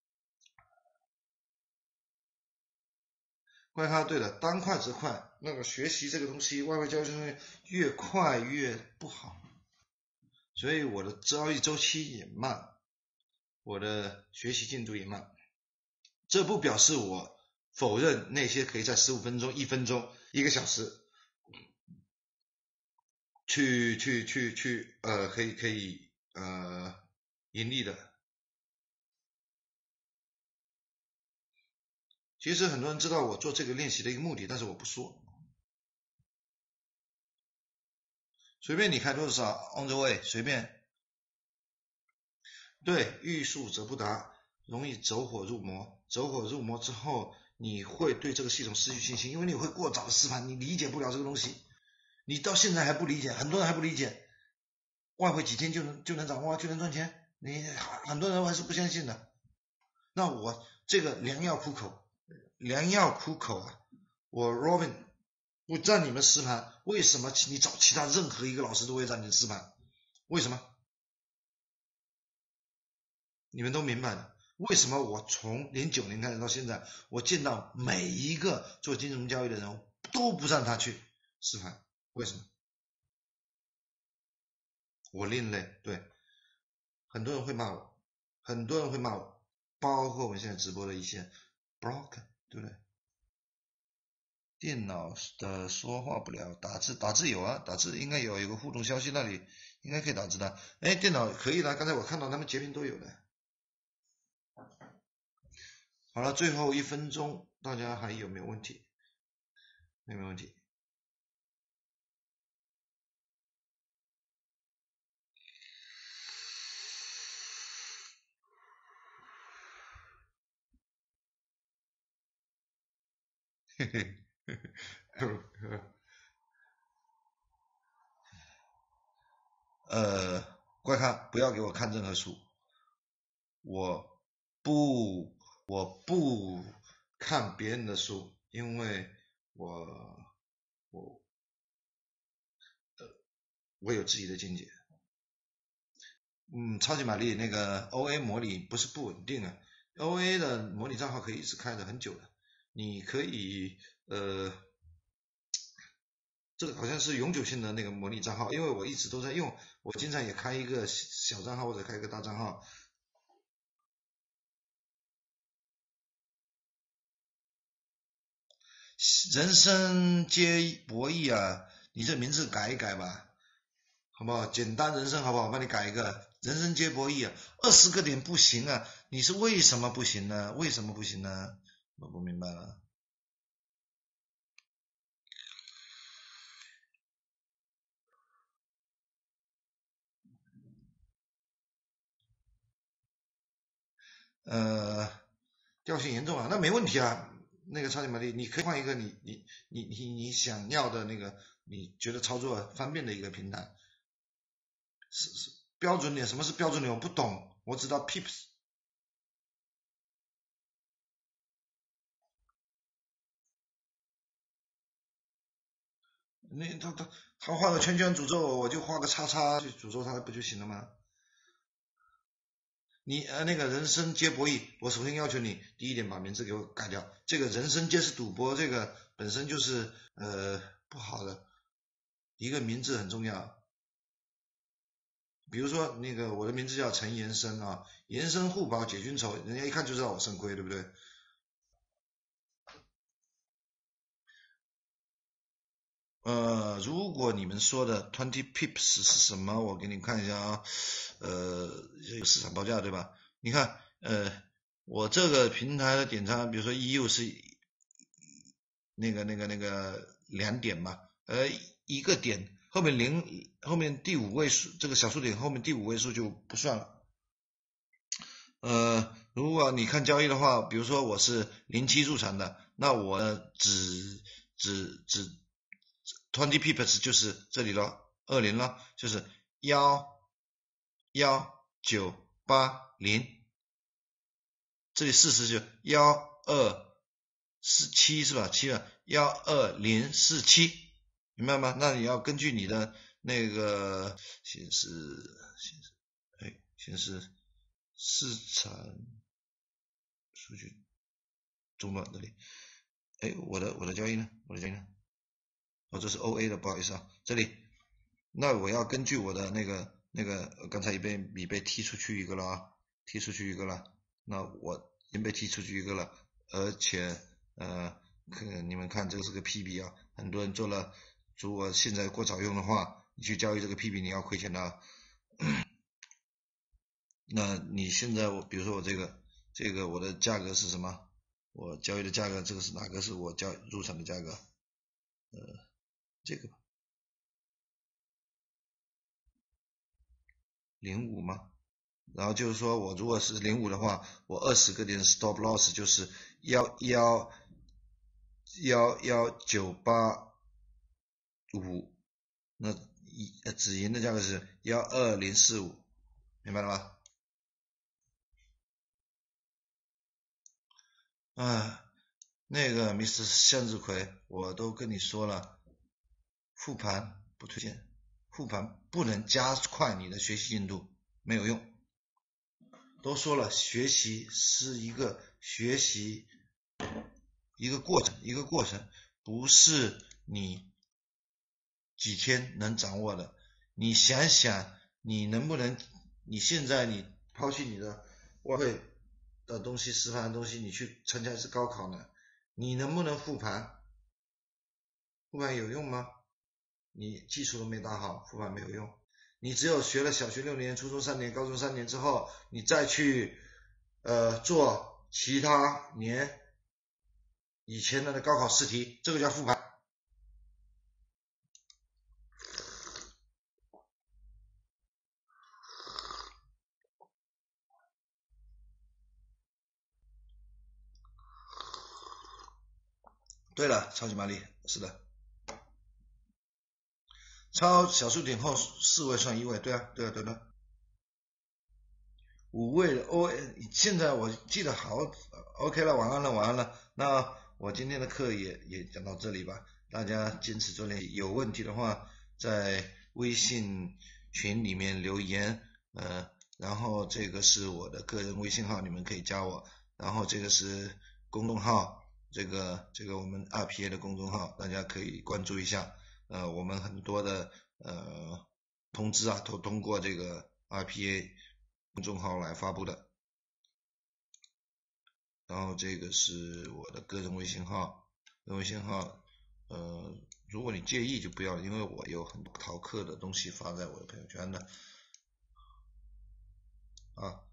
外快对的，当快则快。那个学习这个东西，外汇交易中越快越不好，所以我的交易周期也慢，我的学习进度也慢。这不表示我否认那些可以在十五分钟、一分钟、一个小时去去去去呃可以可以呃盈利的。其实很多人知道我做这个练习的一个目的，但是我不说。随便你开多少 on the way， 随便。对，欲速则不达，容易走火入魔。走火入魔之后，你会对这个系统失去信心，因为你会过早的试盘，你理解不了这个东西。你到现在还不理解，很多人还不理解，外汇几天就能就能涨，哇就能赚钱，你很多人还是不相信的。那我这个良药苦口，良药苦口啊！我 Robin 不占你们实盘，为什么你找其他任何一个老师都会占你的实盘？为什么？你们都明白了。为什么我从零九年开始到现在，我见到每一个做金融交易的人都不让他去实盘？为什么？我另类，对，很多人会骂我，很多人会骂我，包括我们现在直播的一些 broker， 对不对？电脑的说话不了，打字打字有啊，打字应该有有个互动消息那里应该可以打字的。哎，电脑可以的，刚才我看到他们截屏都有的。好了，最后一分钟，大家还有没有问题？有没有问题？嘿嘿嘿嘿，呃，怪咖，不要给我看任何书，我不，我不看别人的书，因为我，我，呃，我有自己的见解。嗯，超级玛丽那个 O A 模拟不是不稳定啊 ，O A 的模拟账号可以一直开的很久的，你可以呃，这个好像是永久性的那个模拟账号，因为我一直都在用，我经常也开一个小账号或者开一个大账号。人生皆博弈啊，你这名字改一改吧，好不好？简单人生好不好？帮你改一个，人生皆博弈啊，二十个点不行啊，你是为什么不行呢？为什么不行呢？我不明白了。呃，掉线严重啊，那没问题啊。那个超级玛丽，你可以换一个你你你你你想要的那个，你觉得操作方便的一个平台。是是标准点，什么是标准点？我不懂，我知道 pips。那他他他画个圈圈诅咒我，我就画个叉叉去诅咒他不就行了吗？你呃那个人生皆博弈，我首先要求你第一点把名字给我改掉。这个人生皆是赌博，这个本身就是呃不好的，一个名字很重要。比如说那个我的名字叫陈延生啊，延生互保解君仇，人家一看就知道我肾亏，对不对？呃，如果你们说的 twenty pips 是什么，我给你看一下啊，呃，有市场报价对吧？你看，呃，我这个平台的点差，比如说 E U 是那个那个那个两点嘛，呃，一个点后面零后面第五位数，这个小数点后面第五位数就不算了。呃，如果你看交易的话，比如说我是零七入场的，那我只只只 twenty pips 就是这里了，二零了，就是幺幺九八零，这里四十就幺二四七是吧？七了，幺二零四七，明白吗？那你要根据你的那个显示显示哎显示。市场数据中断这里，哎，我的我的交易呢？我的交易呢？哦，这是 O A 的，不好意思啊，这里，那我要根据我的那个那个刚才已被已被踢出去一个了啊，踢出去一个了，那我已经被踢出去一个了，而且呃，你们看这个是个 P B 啊，很多人做了，如果现在过早用的话，你去交易这个 P B 你要亏钱的啊。那你现在我比如说我这个这个我的价格是什么？我交易的价格这个是哪个是我交入场的价格？呃，这个零五吗？然后就是说我如果是零五的话，我二十个点 stop loss 就是幺幺幺幺九八五，那一止盈的价格是幺二零四五，明白了吗？ 啊，那个 Mister 向日葵，我都跟你说了，复盘不推荐，复盘不能加快你的学习进度，没有用。都说了，学习是一个学习一个过程，一个过程，不是你几天能掌握的。你想想，你能不能？你现在你抛弃你的外汇的东西、实盘的东西，你去参加一次高考呢？你能不能复盘？复盘有用吗？你基础都没打好，复盘没有用。你只有学了小学六年、初中三年、高中三年之后，你再去呃做其他年以前的高考试题，这个叫复盘。对了，超级玛丽，是的，超小数点后四位算一位，对啊，对啊，对的。五位的 O， 现在我记得好 ，OK 了，晚安了，晚安了。那我今天的课也也讲到这里吧，大家坚持做练习，有问题的话在微信群里面留言，呃，然后这个是我的个人微信号，你们可以加我，然后这个是公众号，这个这个我们 R P A 的公众号，大家可以关注一下，呃，我们很多的呃通知啊都通过这个 R P A。公众号来发布的，然后这个是我的个人微信号，个人微信号，呃，如果你介意就不要，因为我有很多逃课的东西发在我的朋友圈的，啊，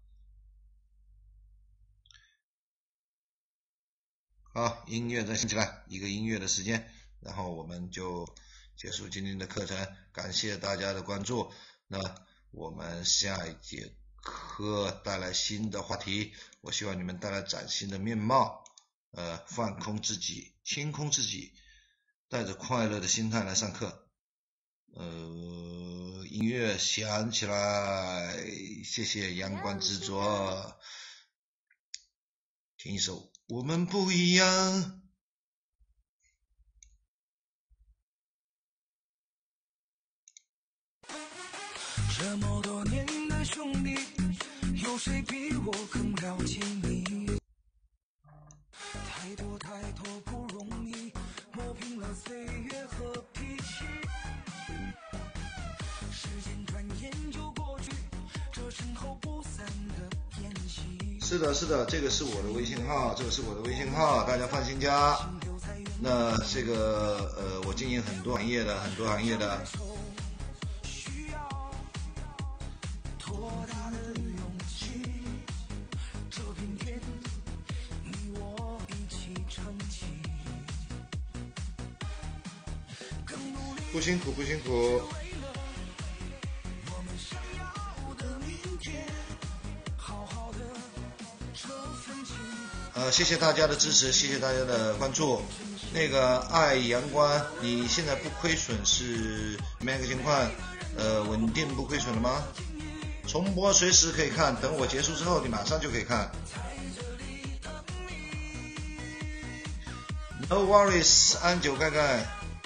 好，音乐再响起来，一个音乐的时间，然后我们就结束今天的课程，感谢大家的关注，那我们下一节课带来新的话题，我希望你们带来崭新的面貌，呃，放空自己，清空自己，带着快乐的心态来上课。呃，音乐响起来，谢谢阳光执着，听一首《我们不一样》。 这么多年的兄弟，有谁比我更了解你？太多太多不容易，磨平了岁月和脾气。时间转眼就过去，这身后不散的宴席。 是的，是的，这个是我的微信号，这个是我的微信号，大家放心加。那这个呃，我经营很多行业的，很多行业的。不辛苦，不辛苦。呃，谢谢大家的支持，谢谢大家的关注。那个爱阳光，你现在不亏损是咩个情况？呃，稳定不亏损了吗？重播随时可以看，等我结束之后，你马上就可以看。No worries， 安九盖盖。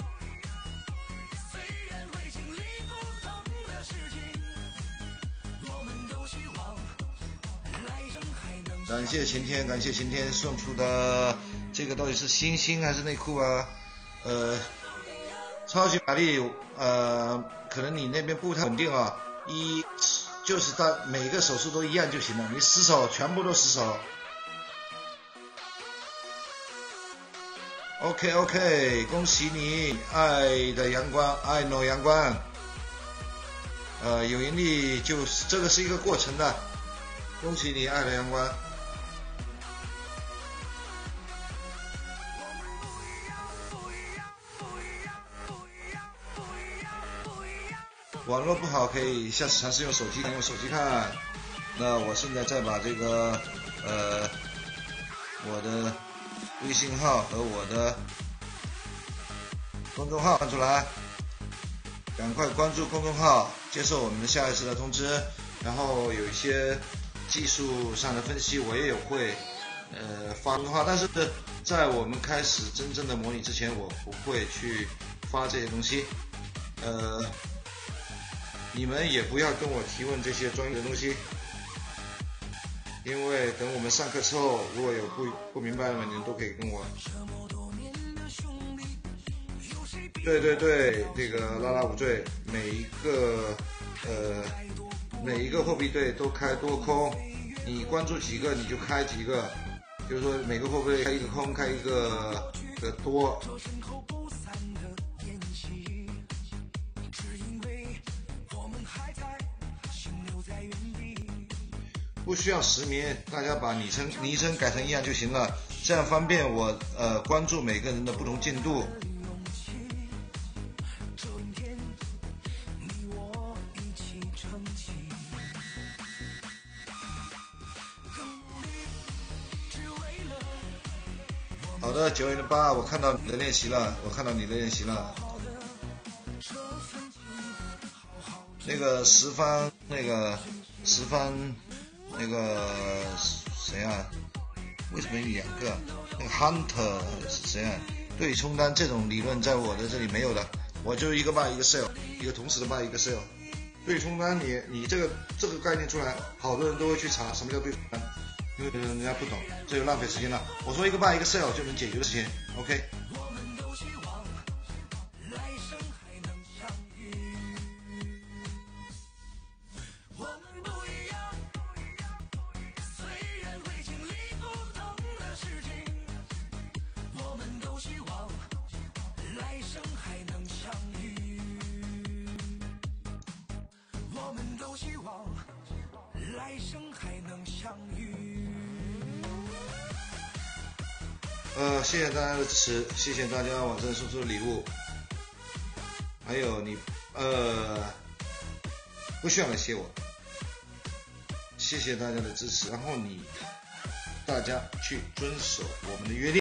感谢晴天，感谢晴天送出的这个到底是星星还是内裤啊？呃，超级玛丽，呃，可能你那边不太稳定啊。一就是大每个手势都一样就行了，你十手全部都十手。OK OK， 恭喜你，爱的阳光，爱诺阳光。呃，有盈利就是这个是一个过程的，恭喜你，爱的阳光。网络不好可以下次尝试用手机看，用手机看。那我现在再把这个呃我的微信号和我的公众号放出来，赶快关注公众号，接受我们的下一次的通知。然后有一些技术上的分析我也有会， 呃发的话，但是在我们开始真正的模拟之前，我不会去发这些东西。呃，你们也不要跟我提问这些专业的东西，因为等我们上课之后，如果有不不明白的，你们都可以跟我。对对对，这个拉拉无罪，每一个呃每一个货币对都开多空，你关注几个你就开几个，就是说每个货币开一个空，开一个的多。不需要实名，大家把昵称昵称改成一样就行了，这样方便我呃关注每个人的不同进度。好的，九零八，我看到你的练习了，我看到你的练习了。那个十方，那个十方，那个谁啊？为什么有两个？那个 Hunter 是谁啊？对冲单这种理论在我的这里没有的，我就一个 buy 一个 sell， 一个同时的 buy 一个 sell。对冲单你你这个这个概念出来，好多人都会去查什么叫对冲单。因为人家不懂，这就浪费时间了。我说一个 buy 一个 sell 就能解决的事情 ，OK。呃，谢谢大家的支持，谢谢大家往这送出的礼物，还有你呃不需要来谢我，谢谢大家的支持，然后你大家去遵守我们的约定。